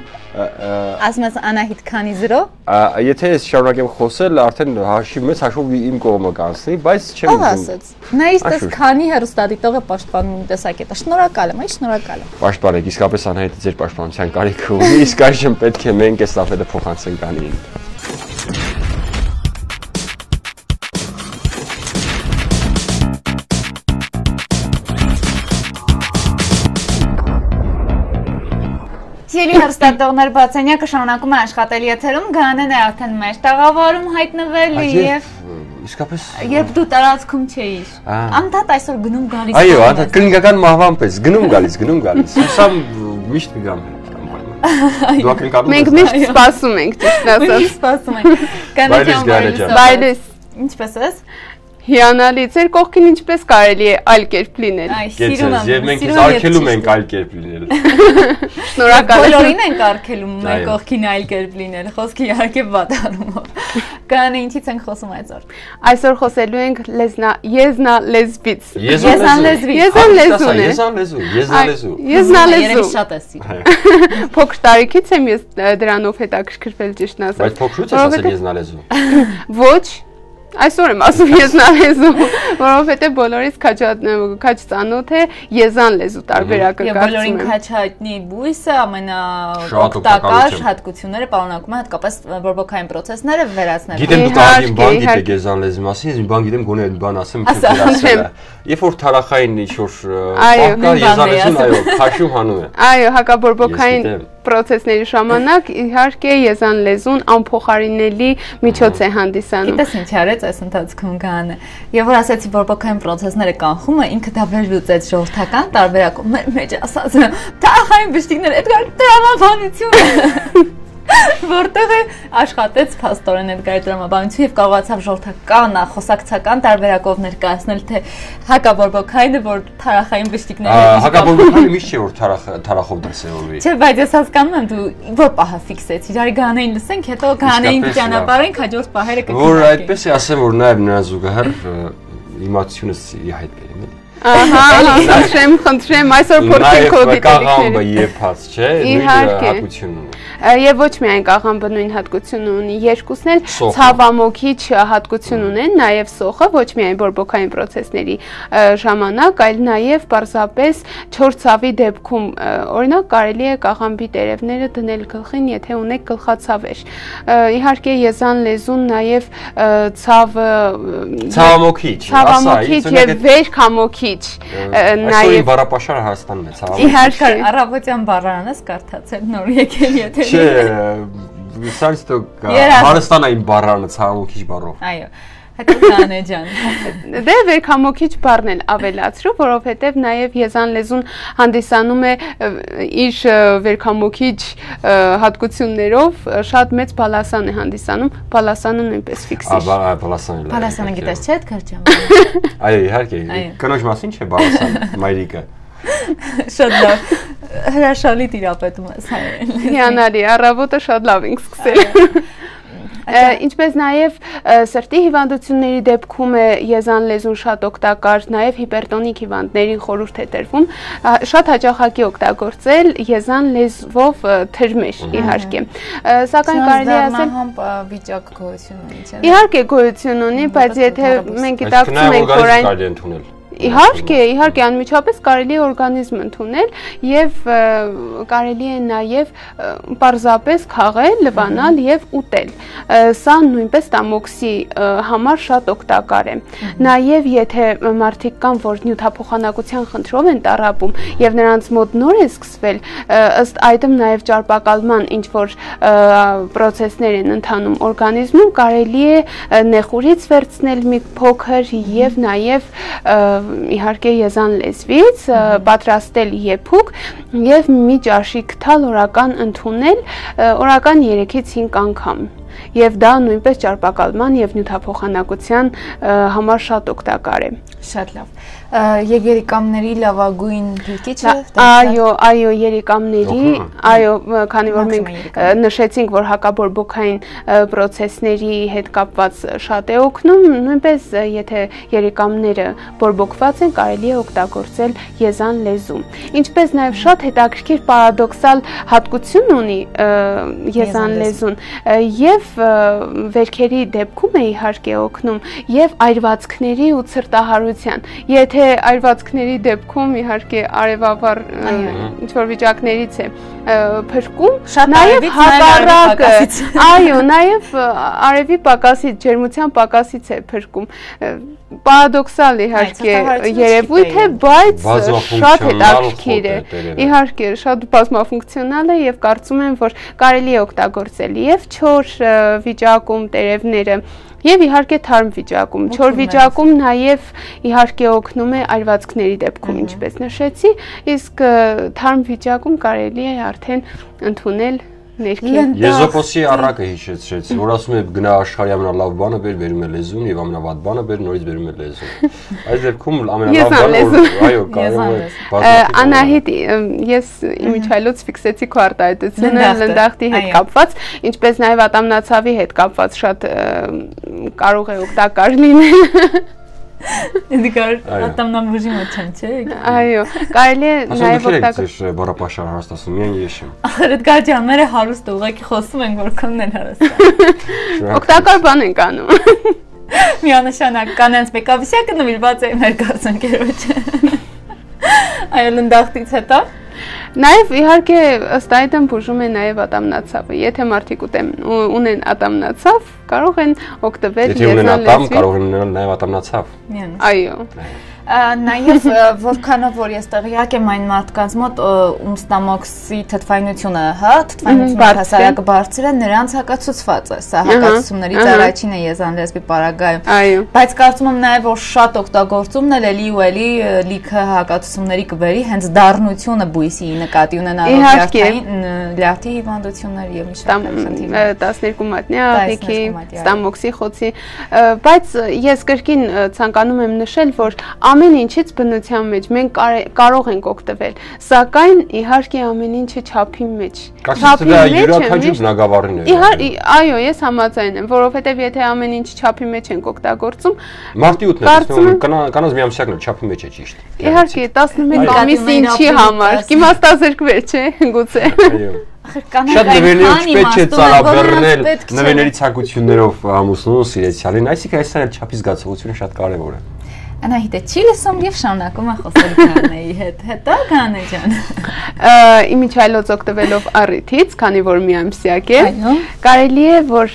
ասում ես Անահիտ քանի զրո։ Եթե ես շարունակեմ խոսել, արդեն հաշիվ մեծ հաշվով իմ կողմը կանցնի, բայց չեմ ուզում։ Ո՞վ ասեց։ Նայից տես քանի հեռուստադիտողը պաշտպանում տեսակետը։ Շնորհակալ եմ, այ շնորհակալ եմ։ Պաշտպանեք, իսկապես Անահիտը ձեր պաշտպանության կարիք ունի, իսկ այժմ պետք է մենք այս ստաֆետը փոխանցենք Անին։ Սիրելի հեռուստադիտողներ, Բացենյակը շարունակում է աշխատել եթերում, Գանեն է արդեն մեր տաղավարում հայտնվել եւ իսկապես երբ դու տարածքում չէիր։ Անդադ այսօր գնում գալիս։ Այո, անդադ կլինիկական մահվան պես գնում գալիս, գնում գալիս։ Հուսա միշտ կգամ։ Դու ակնկալում ես։ Մենք միշտ սպասում ենք, ճիշտ ասած։ Միշտ սպասում ենք։ Բայլես, Բայլես։ Ինչպես ես։ Հիանալի, ձեր կողքին ինչպես կարելի է այլ կերպ լինել։ Այ, սիրում եմ։ Եվ մենք ինձ արգելում ենք այլ կերպ լինել։ Շնորհակալ եմ։ Բոլորին ենք արգելում մեր կողքին այլ կերպ լինել, խոսքի իհարկե բադարումով։ Կանե ինչից ենք խոսում այսօր։ Այսօր խոսելու ենք լեզնա, եզնա լեզվից։ Եզան լեզվից։ Եզան լեզուն է։ Եզան լեզու, եզնա լեզու։ Եզնա Երևի լեզու։ շատ է սիրում։ Փոքր տարիքից եմ ես դրանով հետաքրքրվել ճիշտն ասած։ Բայց փոքրուց ես ասել եզնա լեզու։ Ոչ, այսօր եմ ասում եզնա լեզու, որովհետև բոլորից քաչ ծանոթ է եզան լեզու տարբերակը Եվ բոլորին քաչ հայտնի բույսը ամենաօգտակար հատկությունները պարունակում է հատկապես բորբոքային պրոցեսները վերացնել։ Գիտեմ դուք ահագին բան գիտեք եզան լեզու մասին, ես մի բան գիտեմ, գոնե այդ բան ասեմ, ասեմ։ Երբ որ թարախային ինչ-որ պահկա եզան լեզուն, այո, քաշում հանում է։ Այո, հակաբորբոքային պրոցեսների ժամանակ իհարկե եզան լեզուն անփոխարինելի միջոց է հանդիսանում։ Գիտես ինչ արեց այս ընթացքում Գանը։ Եվ որ ասացի բորբոքային պրոցեսները կանխումը, ինքը դա վերլուծեց ժողովրդական տարբերակում մեր մեջ ասած թարախային բժիշկներ Էդգար տրամաբանությունը որտեղ է աշխատեց փաստորեն Էդգարի տրամաբանություն եւ կարողացավ ժողովրդական խոսակցական տարբերակով ներկայացնել թե հակաբորբոքայինը որ թարախային բժիշկները հակաբորբոքայինը միշտ չէ որ թարախով դրսևորվի չէ բայց ես հասկանում եմ դու որ պահը ֆիքսեցի իրար Գանեին լսենք հետո Գանեին ճանապարհենք հաջորդ պահերը կգնանք որ այդպես է ասեմ որ նաեւ նրան զուգահեռ իմացությունս իր հայտ բերեմ Ահա, խնդրեմ, խնդրեմ, այսօր փորձենք քո դիտելիքները։ Կաղամբը եփած, չէ, նույն հատկությունն ունի։ Եվ ոչ միայն կաղամբը նույն հատկությունը ունի, երկուսն էլ ցավամոքիչ հատկություն ունեն, նաև սոխը ոչ միայն բորբոքային պրոցեսների ժամանակ, այլ նաև պարզապես չոր ցավի դեպքում, օրինակ կարելի է կաղամբի տերևները դնել գլխին, եթե ունեք գլխացավեր։ Իհարկե եզան լեզուն նաև ցավը ցավամոքիչ, ցավամոքիչ եւ վերքամոքիչ Այսօր բառապաշարը Հայաստանն է ցավամոքիչ։ Իհարկե առավոտյան բառարանս կարդացել նոր եկել եթե Չէ, սրանց դու հարստանային բառարանը ցավամոքիչ բառով։ Այո, հետո Գանե ջան։ Դե վերքամոքիչ բառն էլ ավելացրու, որովհետև նաև եզան լեզուն հանդիսանում է իր վերքամոքիչ հատկություններով շատ մեծ բալասան է հանդիսանում, բալասանը նույնպես ֆիքսի։ Ահա, բալասանը։ Բալասանը գիտես չէ՞ Էդգար ջան։ Այո, իհարկե։ Կնոջ մասին չէ բալասան, մայրիկը։ Շատ լավ։ Հրաշալի տիրապետում ես հայերեն։ Հիանալի, առավոտը շատ լավ ենք սկսել։ Ինչպես նաև սրտի հիվանդությունների դեպքում է եզան լեզուն շատ օգտակար, նաև հիպերտոնիկ հիվանդներին խորհուրդ է տրվում շատ հաճախակի օգտագործել եզան լեզվով թրմեր, իհարկե։ Սակայն կարելի է ասել վիճակ գոյություն ունի, չէ՞։ Իհարկե գոյություն ունի, բայց եթե մենք գիտակցում ենք, որ այն Իհարկե, իհարկե անմիջապես կարելի է օրգանիզմ ընդունել եւ կարելի է նաեւ պարզապես քաղել, լվանալ եւ ուտել։ Սա նույնպես տամոքսի համար շատ օգտակար է։ Նաեւ եթե մարդիկ կան, որ նյութափոխանակության խնդրով են տառապում եւ նրանց մոտ նոր է սկսվել, ըստ այդմ նաեւ ճարպակալման ինչ որ պրոցեսներ են ընթանում օրգանիզմում, կարելի է նեխուրից վերցնել մի փոքր եւ նաեւ իհարկե եզան լեզվից պատրաստել եփուկ եւ մի ճաշիկ թալ օրական ընդունել օրական երեքից հինգ անգամ եւ դա նույնպես ճարպակալման եւ նյութափոխանակության համար շատ օգտակար է շատ լավ եւ երիկամների լավագույն փրկիչը այո այո երիկամների այո քանի որ մենք նշեցինք որ հակաբորբոքային պրոցեսների հետ կապված շատ է օգնում նույնպես եթե երիկամները բորբոքված են կարելի է օգտագործել եզան լեզու ինչպես նաեւ շատ հետաքրքիր պարադոքսալ հատկություն ունի եզան լեզուն եւ վերքերի դեպքում է իհարկե օգնում եւ այրվածքների ու ցրտահարության եթե այրվածքների դեպքում իհարկե արևավառ ինչ որ վիճակներից է փրկում նաեւ հակառակը այո նաեւ արևի պակասից ջերմության պակասից է փրկում պարադոքսալ իհարկե երևույթ է բայց շատ հետաքրքիր է իհարկե շատ բազմաֆունկցիոնալ է եւ կարծում եմ որ կարելի է օգտագործել եւ չոր վիճակում տերևները եւ իհարկե թարմ վիճակում չոր վիճակում նաեւ իհարկե օգնում է այրվածքների դեպքում ինչպես նշեցի իսկ թարմ վիճակում կարելի է արդեն ընդունել ներքին։ Եզոպոսի առակը հիշեցրեց, որ ասում է գնա աշխարհի ամենալավ բանը բեր, բերում է լեզուն եւ ամենավատ բանը բեր, նորից բերում է լեզուն։ Այս դեպքում ամենալավ բանը, այո, կարող է բազմաթիվ։ Անահիտ, ես իմիջայլոց ֆիքսեցի քո արտահայտությունը լնդախտի հետ կապված, ինչպես նաեւ ատամնացավի հետ կապված շատ կարող է օգտակար լինել։ Իդիկար ատամնաբուժի մեջ չեմ, չէ՞։ Այո, կարելի է նաև օգտակար։ Ասում բառապաշար հարստացում, միայն ես եմ։ Ախր այդ գարջան, մերը հարուստ ուղղակի խոսում են, որքանն են հարուստ։ Օգտակար բան ենք անում։ Միանշանակ կանանց մեկավիսյակը նվիրված է մեր գործընկերոջը։ Այո, լնդախտից հետո Նաև իհարկե ըստ այդմ բուժում է նաև ատամնացավը։ Եթե մարդիկ ունեն ատամնացավ, կարող են օգտվել եզան լեզվի։ Եթե ունեն ատամ, կարող են ունենալ նաև ատամնացավ։ Այո։ Նաև որքանով որ ես տեղյակ եմ այն մարդկանց մոտ ում ստամոքսի թթվայնությունը, հա, թթվայնությունը հասարակը բարձր է, նրանց հակացուցված է։ Սա հակացումներից առաջինը եզան լեզվի պարագայում։ Բայց կարծում եմ նաև որ շատ օգտագործումն էլ էլի ու էլի լիքը հակացումների կբերի, հենց դառնությունը բույսի նկատի ունենալով լյարդի հիվանդություններ եւ մի շարք խնդիրներ։ տասներկու մատնյա աղիքի, ստամոքսի խոցի, բայց ես կրկին ցանկանում եմ նշել, որ ամեն ինչից բնության մեջ մենք կարող ենք օգտվել, սակայն իհարկե ամեն ինչը չափի մեջ։ Չափի մեջ յուրաքանչյուր բնագավառին է։ Այո, ես համաձայն եմ, որովհետև եթե ամեն ինչ չափի մեջ ենք օգտագործում, մարտի ութն է, կանանց միամսյակն է չափի մեջ է ճիշտ։ Իհարկե տասնմեկ ամիսը ինչի համար, իմաստազերկվեր, չէ, գուցե։ Այո։ Շատ նվերներով չպետք է ծարաբեռնել նվերների ցանկություններով ամուսնուն սիրեցյալին, այսինքն այստեղ չափի զգացողությունը շատ կարևոր է։ Անահիտը չի լսում եւ շարունակում է խոսել Գանեի հետ։ Հետո Գանե ջան։ Իմիջայլոց օգտվելով առիթից, քանի որ միամսյակ է, կարելի է որ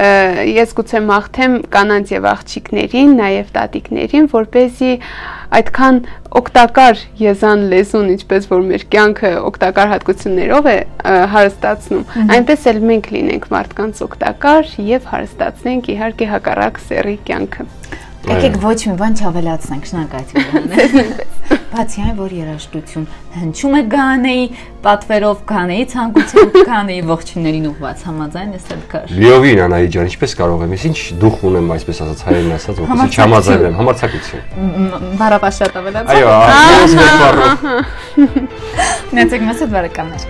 ես գուցե մաղթեմ կանանց եւ աղջիկներին, նաեւ տատիկներին, որպեսզի այդքան օգտակար եզան լեզուն, ինչպես որ մեր կյանքը օգտակար հատկություններով է հարստացնում, այնպես էլ մենք լինենք մարդկանց օգտակար եւ հարստացնենք իհարկե հակառակ սեռի կյանքը։ Եկեք ոչ մի բան չավելացնենք, շնորհակալություն։ Բացի այն, որ երաժշտություն հնչում է Գանեի պատվերով, Գանեի ցանկությամբ, Գանեի ողջույններին ուղղված, համաձայն ես Էդգար։ Լիովին Անահիտ ջան, ինչպես կարող եմ, ես ինչ դուխ ունեմ, այսպես ասած հայերեն ասած, որպեսզի չհամաձայնեմ, համարձակություն։ Բառապաշ շատ ավելացա։ Այո, ես մեկ բառով։ Նեցեք մեծ բարեկամներ։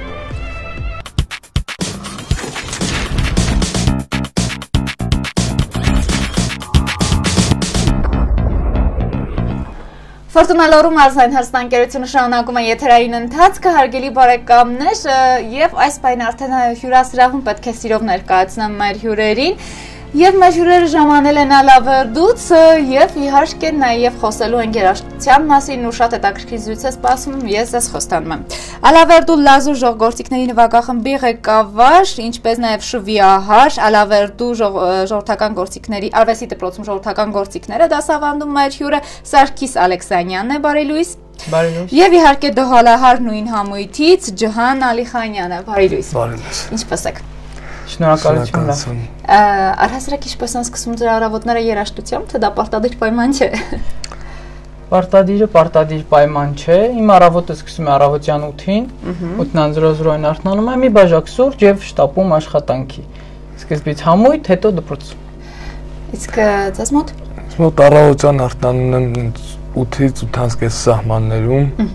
Ֆորտունա լոռու մարզային հեռուստաընկերությունը շարունակում է եթերային ընթացքը, հարգելի բարեկամներ, եւ այս պայն արդեն հյուրասրահում պետք է սիրով ներկայացնեմ մեր հյուրերին, եւ մեր հյուրերը ժամանել են Ալավերդուց եւ իհարկե նաեւ խոսելու են երաժշտության մասին ու շատ հետաքրքիր զրույց է սպասում, ես ես խոստանում եմ։ Ալավերդու լազու ժողովրդիկների նվագախմբի ղեկավար, ինչպես նաեւ շվիահար, Ալավերդու ժողովրդական գործիքների արվեստի դպրոցում ժողովրդական գործիքները դասավանդում մեր հյուրը Սարգիս Ալեքսանյանն է, բարի լույս։ Բարի լույս։ Եվ իհարկե դհալահար նույն համույթից Ջհան Ալիխանյանը, բարի լույս։ Բարի լույս։ Ինչպես եք։ Շնորհակալություն։ Առհասարակ ինչպես են սկսում ձեր առավոտները երաժշտությամբ, թե դա պարտադիր պայման չէ։ Պարտադիրը պարտադիր պայման չէ։ Իմ առավոտը սկսում է առավոտյան ութին, ութ զրոն արթնանում եմ, մի բաժակ սուրճ եւ շտապում աշխատանքի։ Սկզբից համույթ, հետո դպրոց։ Իսկ ձեզ մոտ։ Ես մոտ առավոտյան արթնանում եմ ութից ութանցկես սահմաններում։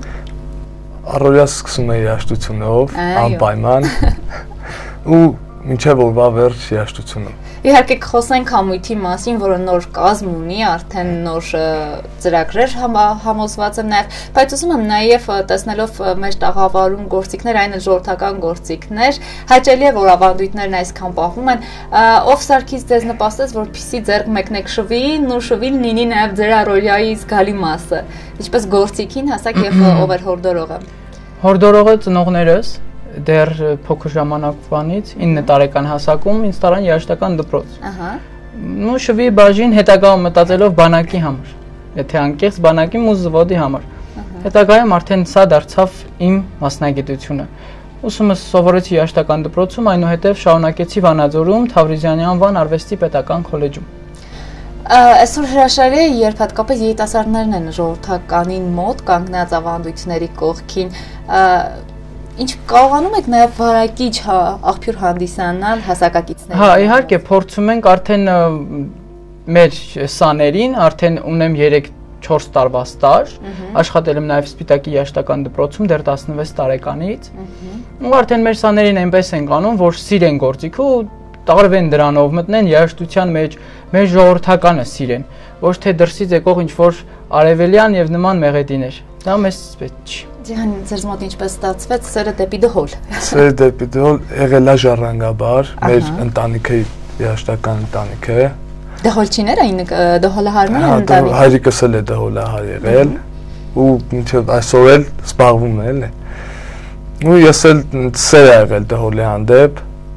Առօրյաս սկսում է երաժշտությունով, անպայման։ Ու մինչև օրվա վերջ երաժշտությունը։ Իհարկե կխոսենք համույթի մասին, որը նոր կազմ ունի, արդեն նոր ծրագրեր համոզված եմ նաև, բայց ուզում եմ նաև տեսնելով մեր տաղավարում գործիքներ, այն էլ ժողովրդական գործիքներ, հաճելի է, որ ավանդույթներն այսքան պահվում են, ով Սարգիս ձեզ նպաստեց, որպեսզի ձեռք մեկնեք շվին, ու շվին լինի նաև ձեր առօրյայի զգալի մասը, ինչպես գործիքին, հասակ եւ ով էր հորդորողը։ Հորդորողը ծնողներս դեռ փոքր ժամանակվանից ինը տարեկան հասակում ինձ տարան երաժշտական դպրոց։ Ահա։ Նու շվի բաժին հետագայում մտածելով բանակի համար, եթե անկեղծ բանակի մուզվոդի համար։ Հետագայում արդեն սա դարձավ իմ մասնագիտությունը։ Ուսումս սովորեցի երաժշտական դպրոցում, այնուհետև շարունակեցի Վանաձորում Թավրիզյանի անվան արվեստի պետական քոլեջում։ Այսօր հրաշալի է, երբ հատկապես երիտասարդներն են ժողովրդականին մոտ կանգնած ավանդույթների կողքին, Ինչ կարողանում եք նաև վարակիչ աղբյուր հանդիսանալ հասակակիցներին։ Հա, իհարկե, փորձում ենք արդեն մեր սաներին, արդեն ունեմ երեք չորս տարվա ստաժ, աշխատել եմ նաև Սպիտակի երաժշտական դպրոցում դեռ տասնվեց տարեկանից։ Ու արդեն մեր սաներին այնպես ենք անում, որ սիրեն գործիքը ու տարվեն դրանով, մտնեն երաժշտության մեջ, մեր ժողովրդականը սիրեն, ոչ թե դրսից եկող ինչ-որ արևելյան եւ նման մեղեդիներ։ Դա մեզ պետք չի։ Ջան, ձեզ մոտ ինչպես ստացվեց սերը դեպի դհոլ։ Սերը դեպի դհոլ եղել է ժառանգաբար, մեր ընտանիքի երաժշտական ընտանիքը։ Դհոլչիներ էին, դհոլահարներ են ընտանիքը։ Հայրիկս էլ է դհոլահար եղել ու մինչև այսօր էլ զբաղվում է, էլի։ Ու ես էլ սեր ա եղել դհոլի հանդեպ,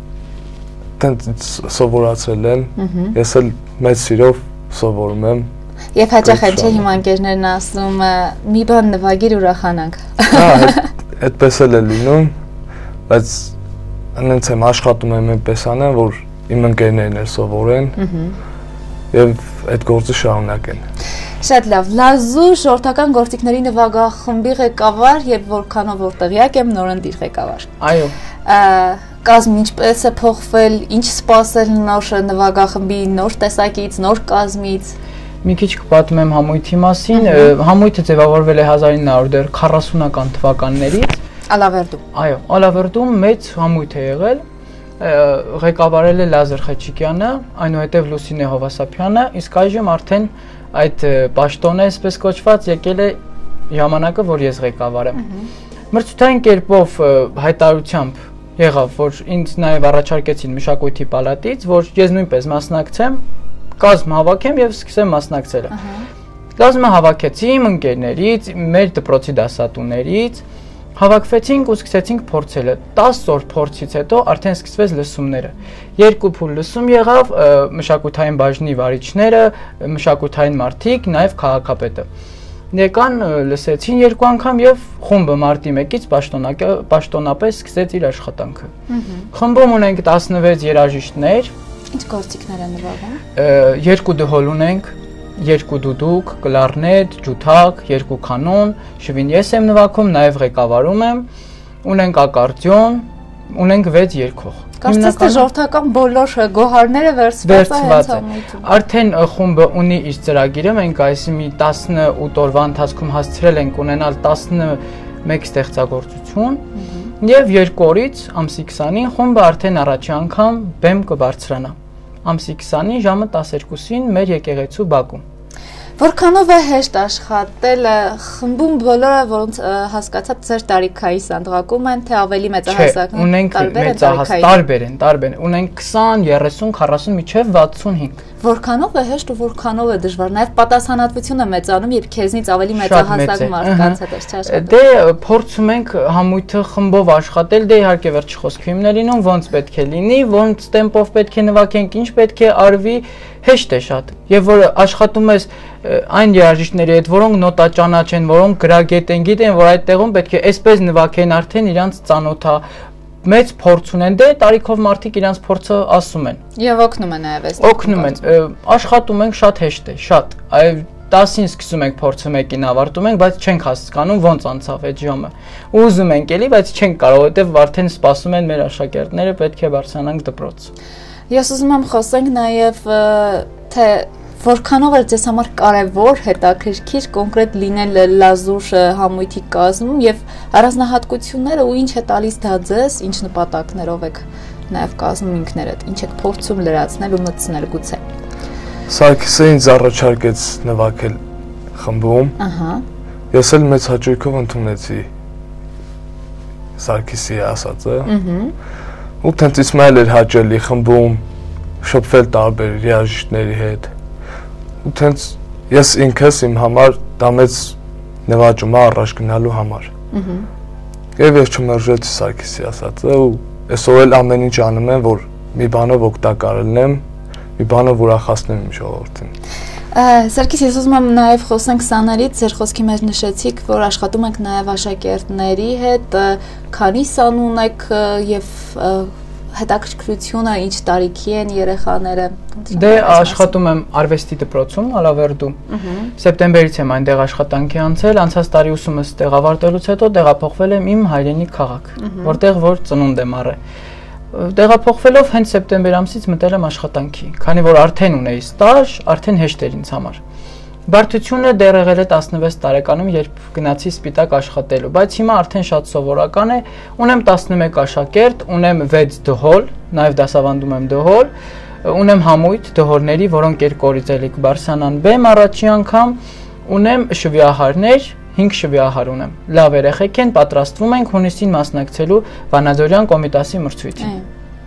տենց սովորացրել եմ, ես էլ մեծ սիրով սովորում եմ։ Եվ հաճախ էլ չէ հիմա ընկերներն ասում մի բան նվագիր ուրախանանք։ Հա, այդպես էլ է լինում, բայց այնց եմ աշխատում եմ այնպես անեմ, որ իմ ընկերներն էլ սովորեն եւ այդ գործը շարունակեն։ Շատ լավ, լազու ժողովրդական գործիքների նվագախմբի ղեկավար եւ որքանով որ տեղյակ եմ նորընտիր ղեկավար։ Այո։ Կազմը ինչպես է փոխվել, ինչ սպասել նոր նվագախմբի նոր տեսակից, նոր կազմից։ Մի քիչ կպատմեմ համույթի մասին, համույթը ձևավորվել է հազար ինը հարյուր քառասունական թվականներից։ Ալավերդում։ Այո, Ալավերդում մեծ համույթ է եղել, ղեկավարել է Լազար Խեչիկյանը, այնուհետև Լուսինե Հովասափյանը, իսկ այժմ արդեն այդ պաշտոնը այսպես կոչված եկել է ժամանակը, որ ես ղեկավար եմ։ Մրցութային կերպով հայտարարությամբ եղավ, որ ինձ նաև առաջարկեցին մշակույթի պալատից, որ ես նույնպես մասնակցեմ, կազմ հավաքեմ եւ սկսեմ մասնակցել։ Կազմը հավաքեցի իմ ընկերներից, մեր դպրոցի դասատուներից, հավաքվեցինք ու սկսեցինք փորձելը։ տասը օր փորձից հետո արդեն սկսվեց լսումները։ Երկու փուլ լսում եղավ մշակութային բաժնի վարիչները, մշակութային մարդիկ, նաև քաղաքապետը։ Եկան լսեցին երկու անգամ եւ խումբը մարտի մեկից պաշտոնապես սկսեց իր աշխատանքը։ Խմբում ունենք տասնվեց երաժիշտներ։ Ինչ գործիքներ են նվագում։ Երկու դհոլ ունենք, երկու դուդուկ, կլարնետ, ջութակ, երկու կանոն, շվին ես եմ նվագում, նաև ղեկավարում եմ, ունենք ակարդիոն, ունենք վեց երգող։ Կարծես թե ժողովրդական բոլոր գոհարները վերցված են։ Արդեն խումբը ունի իր ծրագիրը, մենք այսի մի տասնութ օրվա ընթացքում հասցրել ենք ունենալ տասնմեկ ստեղծագործություն եւ երկու օրից ամսի քսանին խումբը արդեն առաջի անգամ բեմ կբարձրանա։ Ամսի քսանին ժամը տասներկուսին մեր եկեղեցու բակում։ Որքանով է հեշտ աշխատել խմբում բոլորը, որոնց հասկացած ձեր տարիքայի սանդղակում են, թե ավելի մեծահասակն են։ Ունենք մեծահասակ, տարբեր են, տարբեր են։ Ունենք քսան, երեսուն, քառասուն մինչև վաթսունհինգ։ Որքանով է հեշտ ու որքանով է դժվար։ Նաև պատասխանատվությունը մեծանում, երբ քեզնից ավելի մեծահասակ մարդկանց հետ ես աշխատում։ Դե փորձում ենք համույթը խմբով աշխատել, դե իհարկե վերջի խոսքը հիմն է լինում, ոնց պետք է լինի, ոնց տեմպով պետք է նվագենք, ինչ պետք է արվի, հեշտ է շատ։ Եվ որ աշխատում ես այն երաժիշտների հետ, որոնք նոտա ճանաչեն, որոնք գրագետ են, գիտեն, որ այդ տեղում պետք է այսպես նվագեն, արդեն իրանց ծանոթա մեծ փորձ ունեն, դե տարիքով մարդիկ իրանց փորձը ասում են։ Եվ օգնում են նաև այս։ Օգնում են, աշխատում ենք շատ հեշտ է, շատ։ Այ տասին սկսում ենք փորձը մեկին ավարտում ենք, բայց չենք հասկանում ոնց անցավ այդ ժամը։ Ուզում ենք էլի, բայց չենք կարող, որովհետև արդեն սպասում են մեր աշակերտները, պետք է բարձրանանք դպրոց։ Ես ուզում եմ խոսենք նաև թե որքանով է ձեզ համար կարևոր հետաքրքիր կոնկրետ լինել լազուր համույթի կազմում եւ առանձնահատկությունները ու ինչ է տալիս դա ձեզ, ինչ նպատակներով եք նաեւ կազմում ինքներդ, ինչ եք փորձում լրացնել ու մտցնել գուցե։ Սարգիսը ինձ առաջարկեց նվագել խմբում։ Ահա։ Ես էլ մեծ հաճույքով ընդունեցի Սարգիսի ասածը։ Ահա։ Ու տենց Իսմայել էր հաճելի խմբում շփվել տարբեր երաժիշտների հետ։ Ու տենց ես ինքս իմ համար դա մեծ նվաճում է առաջ գնալու համար։ Ահա։ Եվ ես չմերժեցի Սարգիսի ասածը ու այսօր էլ ամեն ինչ անում եմ, որ մի բանով օգտակար լինեմ, մի բանով ուրախացնեմ իմ ժողովրդին։ Սարգիս, ես ուզում եմ նաև խոսենք սաներից, ձեր խոսքի մեջ նշեցիք, որ աշխատում եք նաև աշակերտների հետ, քանի սան ունեք եւ հետաքրքրությունը ինչ տարիքի են երեխաները։ Դե աշխատում եմ արվեստի դպրոցում Ալավերդում։ Սեպտեմբերից եմ այնտեղ աշխատանքի անցել, անցած տարի ուսումս տեղ ավարտելուց հետո տեղափոխվել եմ իմ հայրենի քաղաք, որտեղ որ ծնունդ եմ առել։ Տեղափոխվելով հենց սեպտեմբեր ամսից մտել եմ աշխատանքի, քանի որ արդեն ունեի ստաժ, արդեն հեշտ էր ինձ համար։ Բարդությունը դեռ եղել է տասնվեց տարեկանում, երբ գնացի Սպիտակ աշխատելու, բայց հիմա արդեն շատ սովորական է։ Ունեմ տասնմեկ աշակերտ, ունեմ վեց դհոլ, նաև դասավանդում եմ դհոլ, ունեմ համույթ դհոլների, որոնք երկու օրից էլի կբարձրանան բեմ առաջի անգամ, ունեմ շվիահարներ, հինգ շվիահար ունեմ։ Լավ երեխեք են, պատրաստվում ենք հունիսին մասնակցելու Վանաձորյան Կոմիտասի մրցույթին։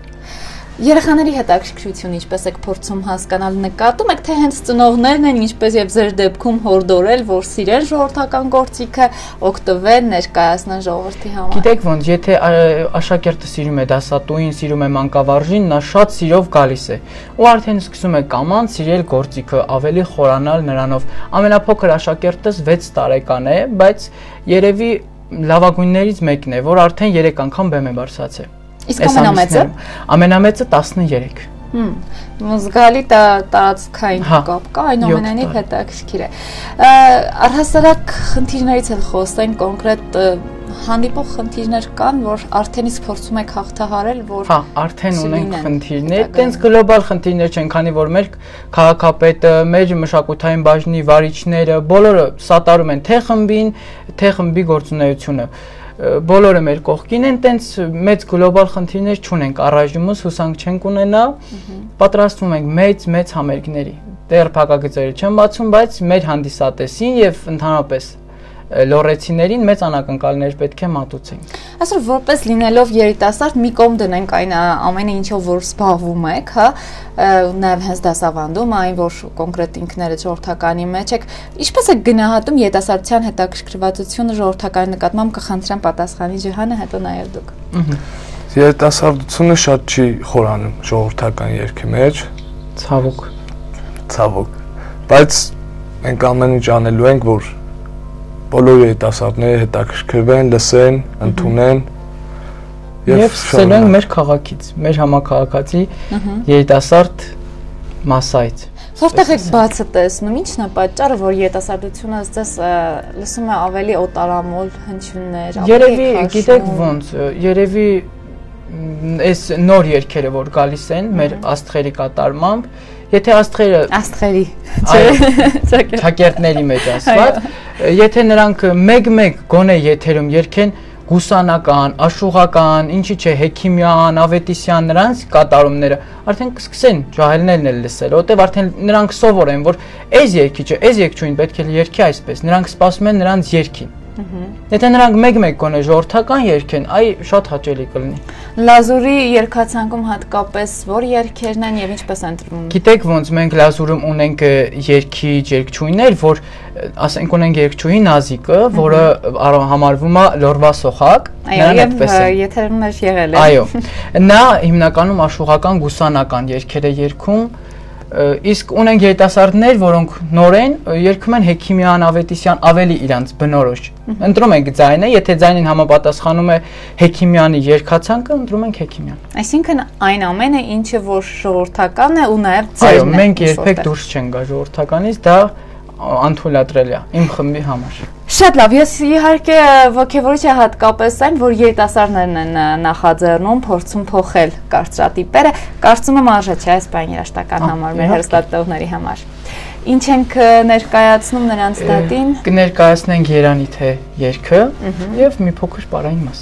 Երեխաների հետաքրքրությունը ինչպես եք փորձում հասկանալ, նկատում եք, թե հենց ծնողներն են, ինչպես եւ ձեր դեպքում հորդորել, որ սիրեն ժողովրդական գործիքը, օգտվեն, ներկայացնեն ժողովրդի համար։ Գիտեք ոնց, եթե աշակերտը սիրում է դասատուին, սիրում է մանկավարժին, նա շատ սիրով գալիս է։ Ու արդեն սկսում է կաման սիրել գործիքը, ավելի խորանալ նրանով։ Ամենափոքր աշակերտս վեց տարեկան է, բայց երևի լավագույններից մեկն է, որ արդեն երեք անգամ բեմ է բարձրացել։ Իսկ ամենամեծը? Ամենամեծը տասներեք։ Հմ, զգալի տարածքային կապ կա, այնուամենայնիվ հետաքրքիր է։ Առհասարակ խնդիրներից էլ խոսենք, կոնկրետ հանդիպող խնդիրներ կան, որ արդեն իսկ փորձում եք հաղթահարել, որ հա, արդեն ունենք խնդիրներ, տենց գլոբալ խնդիրներ չեն, քանի որ մեր քաղաքապետը, մեր մշակութային բաժնի վարիչները բոլորը սատարում են թե խմբին, թե խմբի գործունեությունը։ Բոլորը մեր կողքին են, տենց մեծ գլոբալ խնդիրներ չունենք, առայժմս հուսանք չենք ունենա, պատրաստվում ենք մեծ-մեծ համերգների։ Դեռ փակագծերը չեն բացում, բայց մեր հանդիսատեսին եւ ընդհանրապես լոռեցիներին մեծ անակնկալներ պետք է մատուցենք։ Այսօր որպես լինելով երիտասարդ մի կողմ դնենք այն ամենը ինչով որ զբաղվում եք, հա, նաև հենց դասավանդում, այն որ կոնկրետ ինքներդ ժողովրդականի մեջ եք, ինչպես եք գնահատում երիտասարդության հետաքրքրվածությունը ժողովրդականի նկատմամբ, կխնդրեմ պատասխանի Ջիհանը, հետո նաև դուք։ Երիտասարդությունը շատ չի խորանում ժողովրդական երգի մեջ, ցավոք։ Ցավոք։ Բայց մենք ամեն ինչ անելու ենք, որ բոլոր երիտասարդները հետաքրքրվեն, լսեն, ընդունեն եւ սկսել ենք մեր քաղաքից, մեր համակարգացի երիտասարդ մասայից։ Որտեղ եք բացը տեսնում, ի՞նչն է պատճառը, որ երիտասարդությունը ձեզ լսում է ավելի օտարամոլ հնչյուններ, ավելի քաշում։ Երևի, գիտեք ոնց, երևի այս նոր երգերը, որ գալիս են մեր աստղերի կատարմամբ, եթե աստղերը աստղերի ճակերտների մեջ ասված, եթե նրանք մեկ-մեկ գոնե եթերում երգեն գուսանական, աշուղական, ինչի՞ չէ, Հեքիմյան, Ավետիսյան նրանց կատարումները, արդեն կսկսեն ջահելներն էլ լսել, որտեղ արդեն նրանք սովոր են, որ այս երգիչը, այս երգչուհին պետք է երգի այսպես, նրանք սպասում են նրանց երգին։ Եթե նրանք մեկ-մեկ գոնե ժողովրդական երգեն, այ շատ հաճելի կլինի։ Լազուրի երգացանկում հատկապես որ երգերն են եւ ինչպես են տրվում։ Գիտեք ոնց մենք Լազուրում ունենք երգիչ երգչուհիներ, որ ասենք ունենք երգչուհի Նազիկը, որը համարվում է լորվա սոխակ, նրան այդպես է։ Եթերում մեջ եղել է։ Այո։ Նա հիմնականում աշուղական գուսանական երգեր է երգում, իսկ ունենք երիտասարդներ, որոնք նորեն երգում են Հեքիմյան, Ավետիսյան, ավելի իրանց բնորոշ։ Ընտրում ենք ձայնը, եթե ձայնին համապատասխանում է Հեքիմյանի երգացանկը, ընտրում ենք Հեքիմյան։ Այսինքն այն ամենը, ինչը որ ժողովրդական է ու նաև ձերն է։ Այո, մենք երբեք դուրս չենք գա ժողովրդականից, դա անթույլատրել է իմ խմբի համար։ Շատ լավ, ես իհարկե ոգևորիչ է հատկապես այն, որ երիտասարդներն են նախաձեռնում, փորձում փոխել կարծրատիպերը, կարծում եմ արժե չէ այս բան երաշտական համար, մեր հեռուստատեղների համար։ Ինչ ենք ներկայացնում նրանց դատին։ Կներկայացնենք Երանի թե երգը եւ մի փոքր պարային մաս։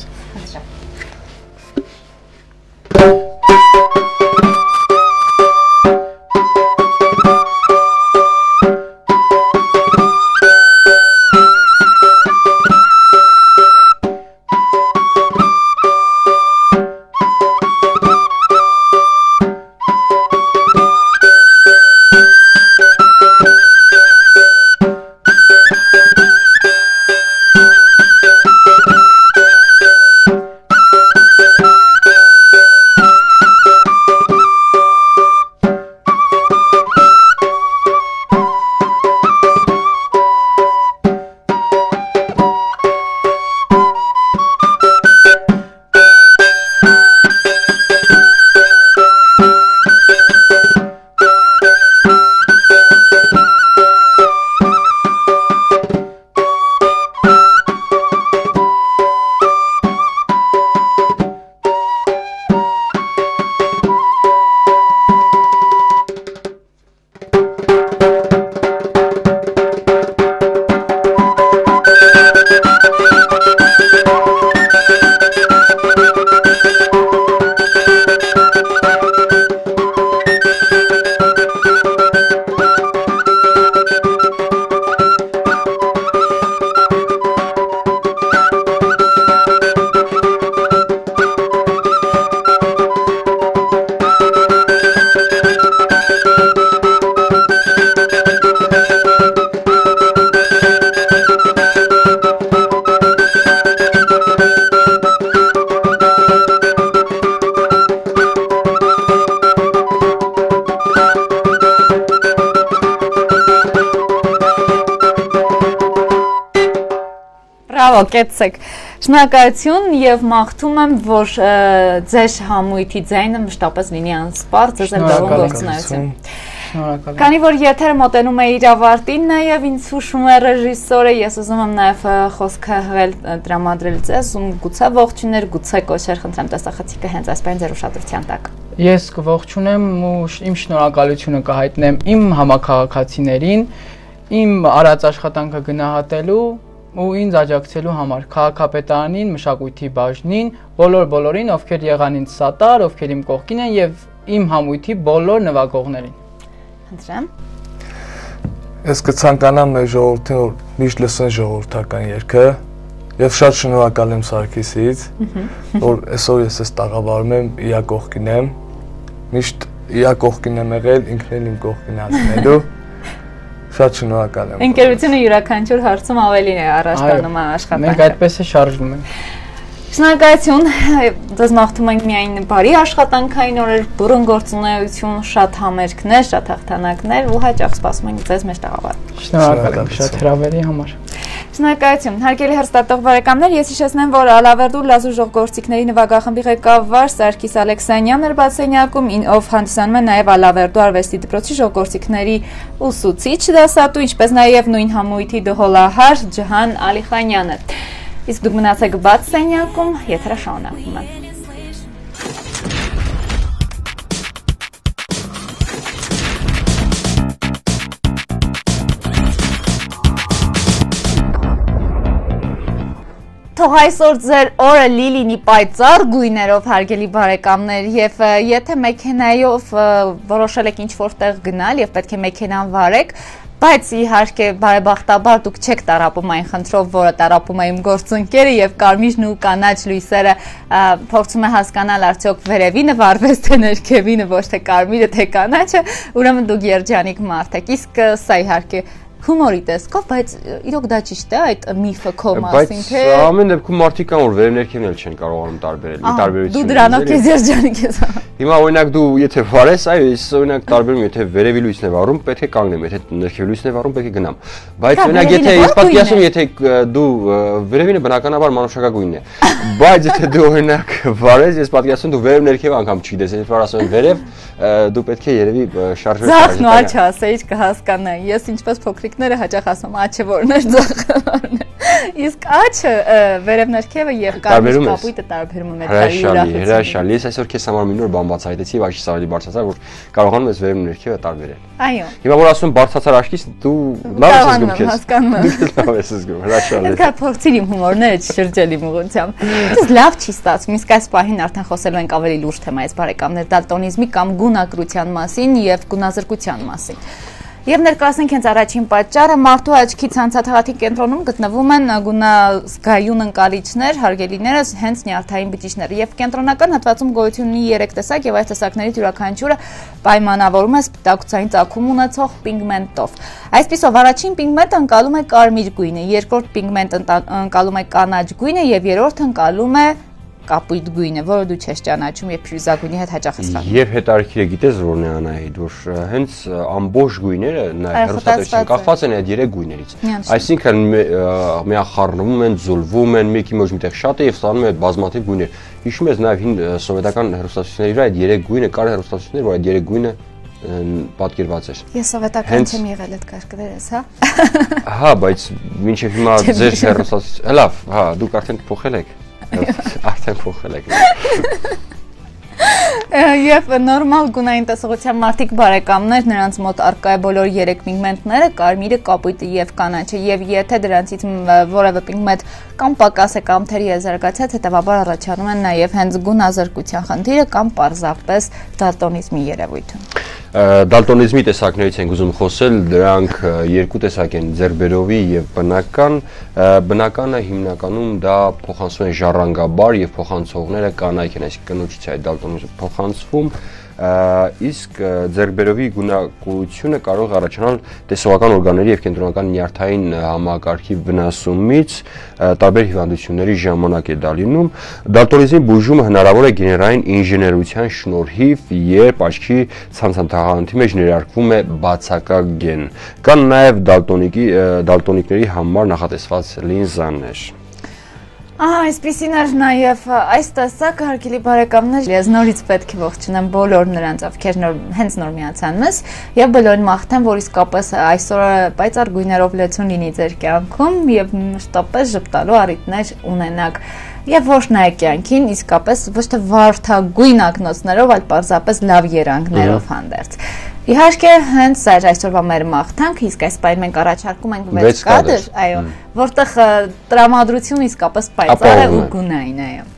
Բրավո, կեցեք։ Շնորհակալություն եւ մաղթում եմ, որ ձեր համույթի ձայնը մշտապես լինի անսպառ, ձեզ էլ բերում գործունեություն։ Շնորհակալ եմ։ Քանի որ եթերը մոտենում է իր ավարտին, նաեւ ինձ հուշում է ռեժիսորը, ես ուզում եմ նաեւ խոսքը հղել տրամադրել ձեզ, ում գուցե ողջուներ, գուցե կոչեր, խնդրեմ տեսախցիկը հենց այսպես ձեր ուշադրության տակ։ Ես կողջունեմ ու իմ շնորհակալությունը կհայտնեմ իմ համակարգացիներին, իմ արած աշխատանքը գնահատելու ու ինձ աջակցելու համար, քաղաքապետարանին, մշակույթի բաժնին, բոլոր բոլորին, ովքեր եղան ինձ սատար, ովքեր իմ կողքին են եւ իմ համույթի բոլոր նվագողներին։ Խնդրեմ։ Ես կցանկանամ մեր ժողովրդին, որ միշտ լսեն ժողովրդական երգը եւ շատ շնորհակալ եմ Սարգիսից, որ այսօր ես ես տաղավարում եմ, իրա կողքին եմ, միշտ իրա կողքին եմ եղել, ինքն էլ իմ կողքին հասնելու։ Շատ շնորհակալ եմ։ Ընկերությունը յուրաքանչյուր հարցում ավելին է առաջ տանում աշխատանքը։ Մենք այդպես է շարժվում ենք։ Շնորհակալություն, ձեզ մաղթում ենք միայն բարի աշխատանքային օրեր, բուրըն գործունեություն, շատ համերգներ, շատ հաղթանակներ ու հաճախ սպասում ենք ձեզ մեր տաղավարում։ Շնորհակալ եմ շատ հրավերի համար։ Շնորհակալություն, հարգելի հեռուստատող բարեկամներ, ես հիշեցնեմ, որ Ալավերդու լազուժող գործիքների նվագախմբի ղեկավար Սարգիս Ալեքսանյանն էր բացենյակում, ով հանդիսանում է նաև Ալավերդու արվեստի դպրոցի ժողովրդիկների ուսուցիչ դասատու, ինչպես նաև նույն համույթի դհոլահար Ջհան Ալիխանյանը։ Իսկ դուք մնացեք բաց սենյակում, եթերը շարունակվում է։ Թող այսօր ձեր օրը լի լինի պայծառ գույներով, հարգելի բարեկամներ, եւ եթե մեքենայով որոշել եք ինչ-որ տեղ գնալ եւ պետք է մեքենան վարեք, բայց իհարկե բարեբախտաբար դուք չեք տարապում այն խնդրով, որը տարապում է իմ գործընկերը եւ կարմիրն ու կանաչ լույսերը փորձում է հասկանալ արդյոք վերևինը վարվեց թե ներքևինը, ոչ թե կարմիրը թե կանաչը, ուրեմն դուք երջանիկ մարդ եք։ Իսկ սա իհարկե հումորի տեսքով, բայց իրոք դա ճիշտ է այդ միֆը քո մասին, թե բայց ամեն դեպքում մարդիկ կան, որ վերև ներքևն էլ չեն կարողանում տարբերել, ի տարբերություն։ Դու դրանով քեզ երջանիկ ես։ Հիմա օրինակ դու եթե վարես, այո, ես օրինակ տարբերում եմ, եթե վերևի լույսն է վարում, պետք է կանգնեմ, եթե ներքևի լույսն է վարում, պետք է գնամ։ Բայց օրինակ եթե ես պատկերացնում, եթե դու վերևինը բնականաբար մանուշակագույնն է, բայց եթե դու օրինակ վարես, ես պատկերացնում դու վերև ներքև անգամ չի դես, եթե ասում եմ վերև, դու պետք է երևի շարժվես։ Ձախն ու աչը ասեիր կհասկանայի։ Ես ինչպես փոքրիկները հաճախ ասում աչը որն է, ձախը որն է։ Իսկ աչը վերև ներքևը եւ կարմիր կապույտը տարբերում է մեծ յուրախություն։ Հրաշալի, ես այսօր քեզ համար մի նոր բան բացահայտեցի, բայց սարելի բարձրացար, որ կարողանում ես վերև ներքևը տարբերել։ Այո։ Հիմա որ ասում բարձրացար աչքից, դու լավ ես զգում քեզ։ Հասկանում եմ։ Լավ ես զգում, հրաշալի։ Ես կա փորձիր իմ հումորները չշրջել իմ ուղղությամբ։ Դες լավ չի ստացվում, իսկ այս պահին արդեն խոսելու ենք ավելի լուրջ թեմայից, բարեկամներ, դալտոնիզմի կամ գունակրության մասին եւ գունազրկության մասին։ Եվ ներկայացնենք հենց առաջին պատճառը մարդու աչքի ցանցաթաղանթի կենտրոնում գտնվում են գունազգայուն ընկալիչներ, հարգելիներս հենց նյարդային բջիջները եւ կենտրոնական հատվածում գոյություն ունի երեք տեսակ եւ այս տեսակներից յուրաքանչյուրը պայմանավորում է սպիտակուցային ծագում ունեցող պիգմենտով։ Այսպիսով առաջին պիգմենտը ընկալում է կարմիր գույնը, երկրորդ պիգմենտը ընկալում է կանաչ գույնը եւ երրորդը ընկալում է կապույտ գույնը, որը դու չես ճանաչում եւ փյուրիզագույնի հետ հաճախ ես խաղում։ Եւ հետարքիրը գիտես որն է Անահիտ, որ հենց ամբողջ գույները նաեւ հերոստատեսին կախված են այդ երեք գույներից։ Այսինքն միախառնվում են, զուլվում են, մեկի ոչ միտեղ շատ է եւ ստանում է այդ բազմաթիվ գույներ։ Հիշում ես նաեւ հին սովետական հերոստատեսների վրա այդ երեք գույնը կար հերոստատեսներ, որ այդ երեք գույնը պատկերված էր։ Ես սովետական չեմ եղել այդ կարգերից, հա։ Հա, բայց մինչեւ հիմա ձեր հերոստատես, լավ, հա, դուք արդեն փոխել եք։ Արդեն փոխել եք։ Եվ նորմալ գունային տեսողության մարդիկ բարեկամներ, նրանց մոտ առկա է բոլոր երեք պիգմենտները, կարմիրը, կապույտը եւ կանաչը, եւ եթե դրանցից որևէ պիգմենտ կամ պակաս է կամ թերի է զարգացած, հետեւաբար առաջանում են նաեւ հենց գունազրկության խնդիրը կամ պարզապես դալտոնիզմի երևույթը։ Դալտոնիզմի տեսակներից ենք ուզում խոսել, դրանք երկու տեսակ են՝ ձեռբերովի եւ բնական։ Բնականը հիմնականում դա փոխանցվում է ժառանգաբար եւ փոխանցողները կանայք են, այսինքն կնոջից է այդ դալտոնիզմը փոխանցվում, իսկ ձեռբերովի գունակությունը կարող է առաջանալ տեսողական օրգանների եւ կենտրոնական նյարդային համակարգի վնասումից, տարբեր հիվանդությունների ժամանակ է դա լինում։ Դալտոնիզմի բուժումը հնարավոր է գեներային ինժեներության շնորհիվ, երբ աչքի ցանցաթաղանթի մեջ ներարկվում է բացակագեն։ Կան նաեւ դալտոնիկի դալտոնիկների համար նախատեսված լինզաներ։ Ահա, այսպեսին էր նաև այս տեսակ հարգելի բարեկամներ, ես նորից պետք է ողջունեմ բոլոր նրանց, ովքեր նոր հենց նոր միացան մեզ, եւ բոլորին մաղթեմ, որ իսկապես այսօր պայծառ գույներով լեցուն լինի ձեր կյանքում եւ մշտապես ժպտալու առիթներ ունենաք։ Եվ ոչ նայեք կյանքին, իսկապես ոչ թե վարդագույն ակնոցներով, այլ պարզապես լավ երանգներով հանդերձ։ Իհարկե, հենց սա այսօրվա մեր մաղթանք, իսկ այս պահին մենք առաջարկում ենք վեց կադր, այո, որտեղ տրամադրությունը իսկապես պայծառ է ու գունային, այո։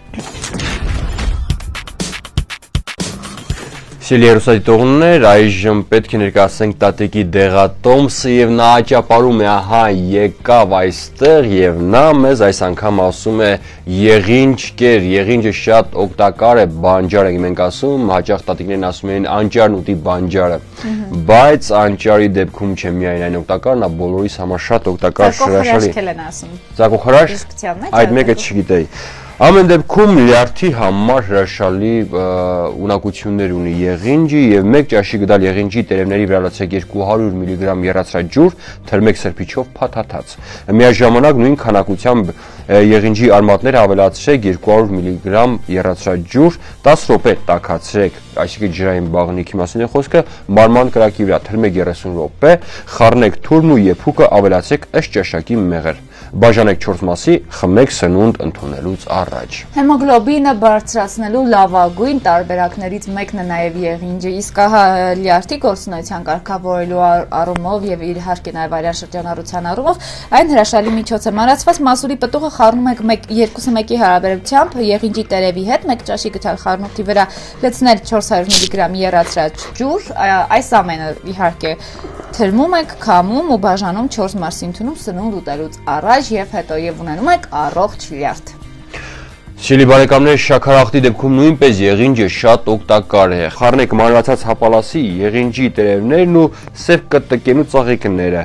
Սիրելի հեռուստադիտողներ, այժմ պետք է ներկայացնենք Տատիկի դեղատոմսը եւ նա աճապարում է, ահա, եկավ այստեղ եւ նա մեզ այս անգամ ասում է եղինջ կեր, եղինջը շատ օգտակար է, բանջար ենք մենք ասում, հաճախ տատիկներն ասում են անճարն ուտի բանջարը, բայց անճարի դեպքում չէ միայն այն օգտակար, նա բոլորիս համար շատ օգտակար հրաշալի։ Ծակոխրաշ, այդ մեկը չգիտեի։ Ամեն դեպքում լյարդի համար հրաշալի ունակություններ ունի եղինջը եւ մեկ ճաշի գդալ եղինջի տերևների վրա լցեք երկու հարյուր միլիգրամ եռացրաջուր, թրմեք սրբիչով փաթաթած։ Միաժամանակ նույն քանակությամբ եղինջի արմատները ավելացրեք երկու հարյուր միլիգրամ եռացրաջուր, դաս րոպե տաքացրեք, այսինքն ջրային բաղնիքի մասին է խոսքը, մարման կրակի վրա թրմեք երեսուն րոպե, խառնեք թուրն ու եփուկը ավելացրեք ըստ ճաշակի մեղր։ Բաժանեք չորս մասի, խմեք սնունդ ընդունելուց առաջ։ Հեմոգլոբինը բարձրացնելու լավագույն տարբերակներից մեկն է նաև եղինջը, իսկ ահա լյարդի գործունեության կարգավորելու առումով եւ իհարկե նաև արյան շրջանառության առումով այն հրաշալի միջոց է։ Մանրացված մասուրի պտուղը խառնում եք երկուսը մեկի հարաբերությամբ եղինջի տերևի հետ, մեկ ճաշի գթալ խառնուրդի վրա լցնել չորս հարյուր միլիգրամ եռացրած ջուր, այս ամենը իհարկե թրմում եք, քամում ու բաժանում չորս մասի ընդունում սնունդ ուտելուց առաջ եւ հետո եւ ունենում եք առողջ լյարդ։ Սիրելի բարեկամներ, շաքարախտի դեպքում նույնպես եղինջը շատ օգտակար է։ Խառնեք մանրացած հապալասի եղինջի տերևներն ու սև կտկենու ծաղիկները։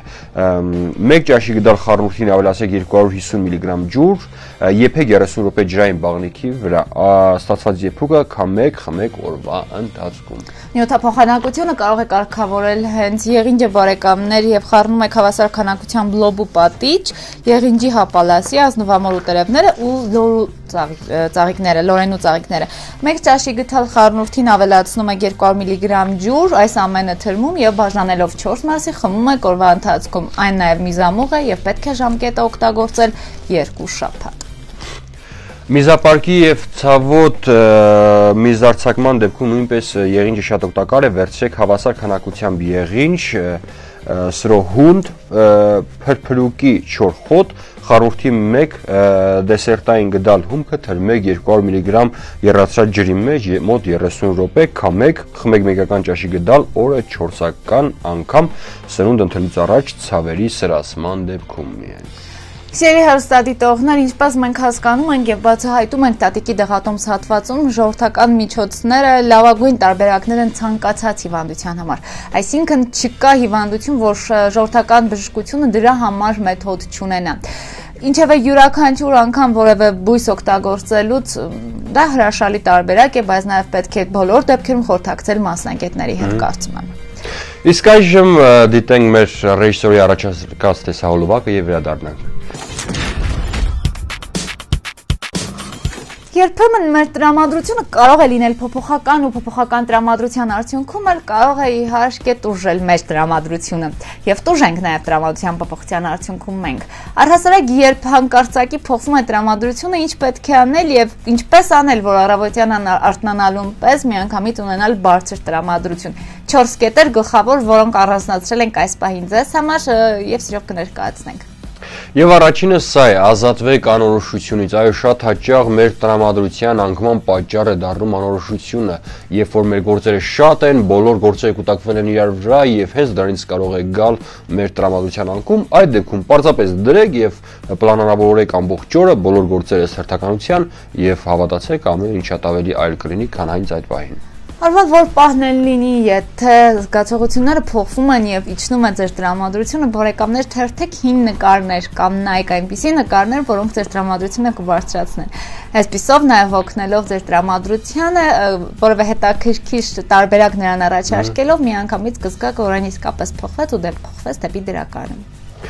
Մեկ ճաշի գդալ խառնուրդին ավելացրեք երկու հարյուր հիսուն միլիգրամ ջուր, եփեք երեսուն րոպե ջրային բաղնիքի վրա։ Ստացված եփուկը քամեք, խմեք օրվա ընթացքում։ Նյութափոխանակությունը կարող է կարգավորել հենց եղինջը բարեկամներ եւ խառնում եք հավասար քանակությամբ լոբու պատիճ, եղինջի հապալասի, ազնվամոր ուտերևները ու լորու ծաղիկները, լորենու ծաղիկները։ Մեկ ճաշի գթալ խառնուրդին ավելացնում եք երկու հարյուր միլիգրամ ջուր, այս ամենը թրմում եւ բաժանելով չորս մասի խմում եք օրվա ընթացքում։ Այն նաեւ միզամուղ է եւ պետք է ժամկետը օգտագործել երկու շաբաթ։ Միզապարկի եւ ցավոտ միզարձակման դեպքում նույնպես եղինջը շատ օգտակար է, վերցրեք հավասար քանակությամբ եղինջ, սրոհունդ, փրփրուկի չոր խոտ, խառնուրդի մեկ դեսերտային գդալ հումքը թրմեք երկու հարյուր միլիգրամ եռացրած ջրի մեջ մոտ երեսուն րոպե, քամեք, խմեք մեկական ճաշի գդալ օրը չորսական անգամ սնունդ ընթելուց առաջ ցավերի սրասման դեպքում միայն։ Սիրելի հեռուստադիտողներ, ինչպես մենք հասկանում ենք եւ բացահայտում ենք Տատիկի դեղատոմս հատվածում, ժողովրդական միջոցները լավագույն տարբերակներ են ցանկացած հիվանդության համար։ Այսինքն չկա հիվանդություն, որ ժողովրդական բժշկությունը դրա համար մեթոդ չունենա։ Ինչևէ յուրաքանչյուր անգամ որևէ բույս օգտագործելուց դա հրաշալի տարբերակ է, բայց նաեւ պետք է բոլոր դեպքերում խորհրդակցել մասնագետների հետ, կարծում եմ։ Իսկ այժմ դիտենք մեր ռեժիսորի առաջարկած տեսահոլովակը եւ վերադառնանք։ Երբեմն մեր տրամադրությունը կարող է լինել փոփոխական ու փոփոխական տրամադրության արդյունքում էլ կարող է իհարկե տուժել մեր տրամադրությունը եւ տուժենք նաեւ տրամադրության փոփոխության արդյունքում մենք։ Առհասարակ երբ հանկարծակի փոխվում է տրամադրությունը, ինչ պետք է անել եւ ինչպես անել, որ առավոտյան արթնանալուն պես միանգամից ունենալ բարձր տրամադրություն։ Չորս կետեր գլխավոր, որոնք առանձնացրել ենք այս պահին ձեզ համար եւ սիրով կներկայացնենք։ Եվ առաջինը սա է, ազատվեք անորոշությունից, այո շատ հաճախ մեր տրամադրության անկման պատճառ է դառնում անորոշությունը, երբ որ մեր գործերը շատ են, բոլոր գործերը կուտակվել են իրար վրա եւ հենց դրանից կարող է գալ մեր տրամադրության անկում, այդ դեպքում պարզապես դրեք եւ պլանավորեք ամբողջ օրը բոլոր գործերը հերթականության եւ հավատացեք ամեն ինչ շատ ավելի այլ կլինի, քան հենց այդ պահին։ Արվալ որ պահն էլ լինի, եթե զգացողությունները փոխվում են եւ իջնում է ձեր տրամադրությունը, բարեկամներ, թերթեք հին նկարներ կամ նայեք այնպիսի նկարներ, որոնք ձեր տրամադրությունը կբարձրացնեն։ Այսպիսով նաեւ օգնելով ձեր տրամադրությանը, որովհետեւ հետաքրքիր տարբերակ նրան առաջարկելով միանգամից կզգաք, որ այն իսկապես փոխվեց ու դեպ փոխվեց դեպի դրականը։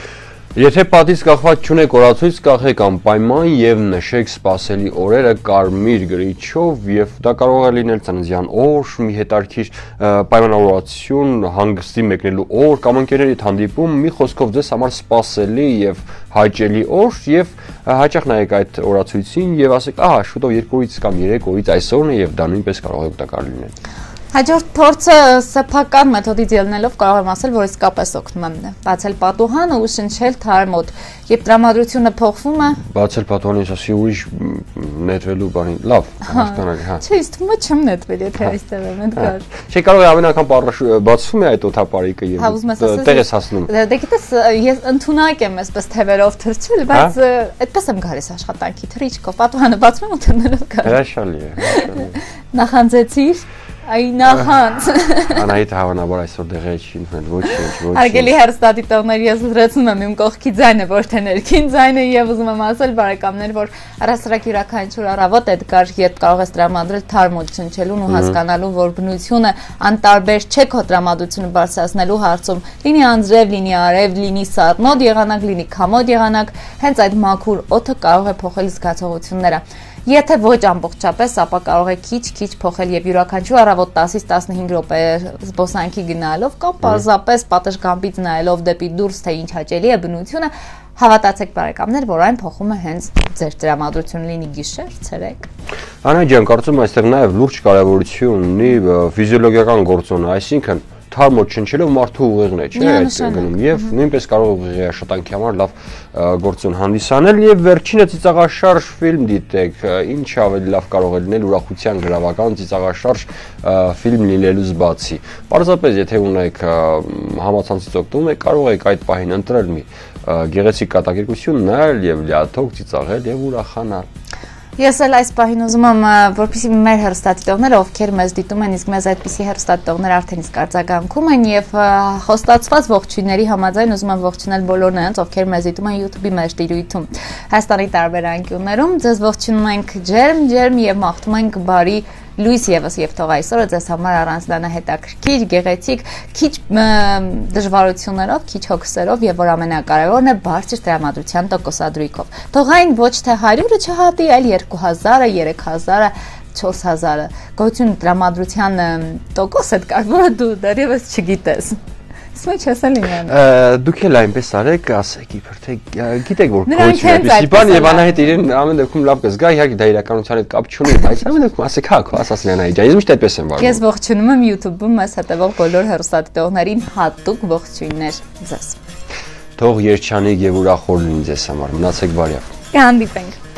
Եթե պատից կախված չունեք օրացույց, կախեք անպայման եւ նշեք սպասելի օրերը կարմիր գրիչով եւ դա կարող է լինել ծննդյան օր, մի հետարքիր պայմանավորվածություն, հանգստի մեկնելու օր կամ ընկերների հանդիպում, մի խոսքով ձեզ համար սպասելի եւ հաճելի օր եւ հաճախ նայեք այդ օրացույցին եւ ասեք, ահա շուտով երկու օրից կամ երեք օրից այսօրն է եւ դա նույնպես կարող է օգտակար լինել։ Հաջորդ փորձը սեփական մեթոդից ելնելով կարող եմ ասել, որ իսկապես օգնում եմ բացել պատուհանը ու շնչել թարմոտ։ Երբ տրամադրությունը փոխվում է, բացել պատուհանը, ասի ուրիշ նետվելու բանի, լավ, հասկանալի, հա։ Չէ, ինձ թվում է չեմ նետվել, եթե այստեղ եմ ընդկար։ Չէ, կարող է ամեն անգամ բացվում է այդ օդապարիկը եւ տեղ ես հասնում։ Դե գիտես, ես ընդունակ եմ այսպես թևերով թռչել, բայց այդպես եմ գալիս աշխատանքի թռիչքով, պատուհանը բացում եմ ու թռնելով գալիս։ Հրաշալի է, հրաշալի է։ Նախանձեցիր Ay նախանց։ Անահիտ հավանաբար այսօր դեղի չի ընդունել, ոչինչ, ոչինչ։ Հարգելի հեռուստադիտողներ, ես լրացնում եմ իմ կողքի ձայնը, ոչ թե ներքին ձայնը եւ ուզում եմ ասել բարեկամներ, որ առասարակ յուրաքանչյուր առավոտ այդ կար, երբ կարող ես տրամադրել թարմոտ շնչելուն ու հասկանալու, որ բնությունը անտարբեր չէ քո տրամադրությունը բարձրացնելու հարցում։ Լինի անձրև, լինի արև, լինի սառնոտ եղանակ, լինի քամոտ եղանակ, հենց այդ մաքուր օդը կարող է փոխել զգացողությունները։ Եթե ոչ ամբողջապես, ապա կարող է քիչ-քիչ փոխել եւ յուրաքանչյուր առավոտ տասից տասնհինգ րոպե զբոսանքի գնալով կամ պարզապես պատշգամբից նայելով դեպի դուրս, թե ինչ հաճելի է բնությունը, հավատացեք բարեկամներ, որ այն փոխում է հենց ձեր տրամադրությունը, լինի գիշեր, ցերեկ։ Անահիտ ջան, կարծում եմ այստեղ նաեւ լուրջ կարեւորություն ունի ֆիզիոլոգիական գործոնը, այսինքն թարմոտ շնչելով մարդու ուղեղն է, չէ՞, այդ գնում եւ նույնպես կարող է ուղեղի աշխատանքի համար լավ գործոն հանդիսանել եւ վերջինը ծիծաղաշարժ ֆիլմ դիտեք, ինչ ավելի լավ կարող է լինել ուրախության գրավական ծիծաղաշարժ ֆիլմ լինելուց բացի։ Պարզապես եթե ունեք համացանցից օգտվում եք, կարող եք այդ պահին ընտրել մի գեղեցիկ կատակերգություն նայել եւ լիաթոք ծիծաղել եւ ուրախանալ։ Ես էլ այս պահին ուզում եմ, որպեսզի մեր հեռուստադիտողները, ովքեր մեզ դիտում են, իսկ մեզ այդպիսի հեռուստադիտողներ արդեն իսկ արձագանքում են եւ խոստացված ողջույնների համաձայն ուզում եմ ողջունել բոլոր նրանց, ովքեր մեզ դիտում են YouTube-ի մեր տիրույթում։ Հայաստանի տարբեր անկյուններում ձեզ ողջունում ենք ջերմ, ջերմ եւ մաղթում ենք բարի լույս եւս եւ թող այսօրը ձեզ համար առանձնանա հետաքրքիր, գեղեցիկ, քիչ դժվարություններով, քիչ հոգսերով եւ որ ամենակարևորն է բարձր տրամադրության տոկոսադրույքով։ Թող այն ոչ թե հարյուրը չհատի, այլ երկու հազարը, երեք հազարը, չորս հազարը։ Գոյություն տրամադրության տոկոս այդ կար, որը դու դեռևս չգիտես։ Ինչ ասել եմ։ Դուք էլ այնպես արեք, ասեք իբր թե գիտեք որ կոչի այդպեսի բան եւ Անահիտ իրեն ամեն դեպքում լավ կզգա, իհարկե դա իրականության հետ կապ չունի, բայց ամեն դեպքում ասեք հա, քո ասածն Անահիտ ջան, ես միշտ այդպես եմ վարվում։ Ես ողջունում եմ YouTube-ում մեզ հետևող բոլոր հեռուստադիտողներին հատուկ ողջույններ ձեզ։ Թող երջանիկ եւ ուրախ օր լինի ձեզ համար։ Մնացեք բարյավ։ Կհանդիպենք։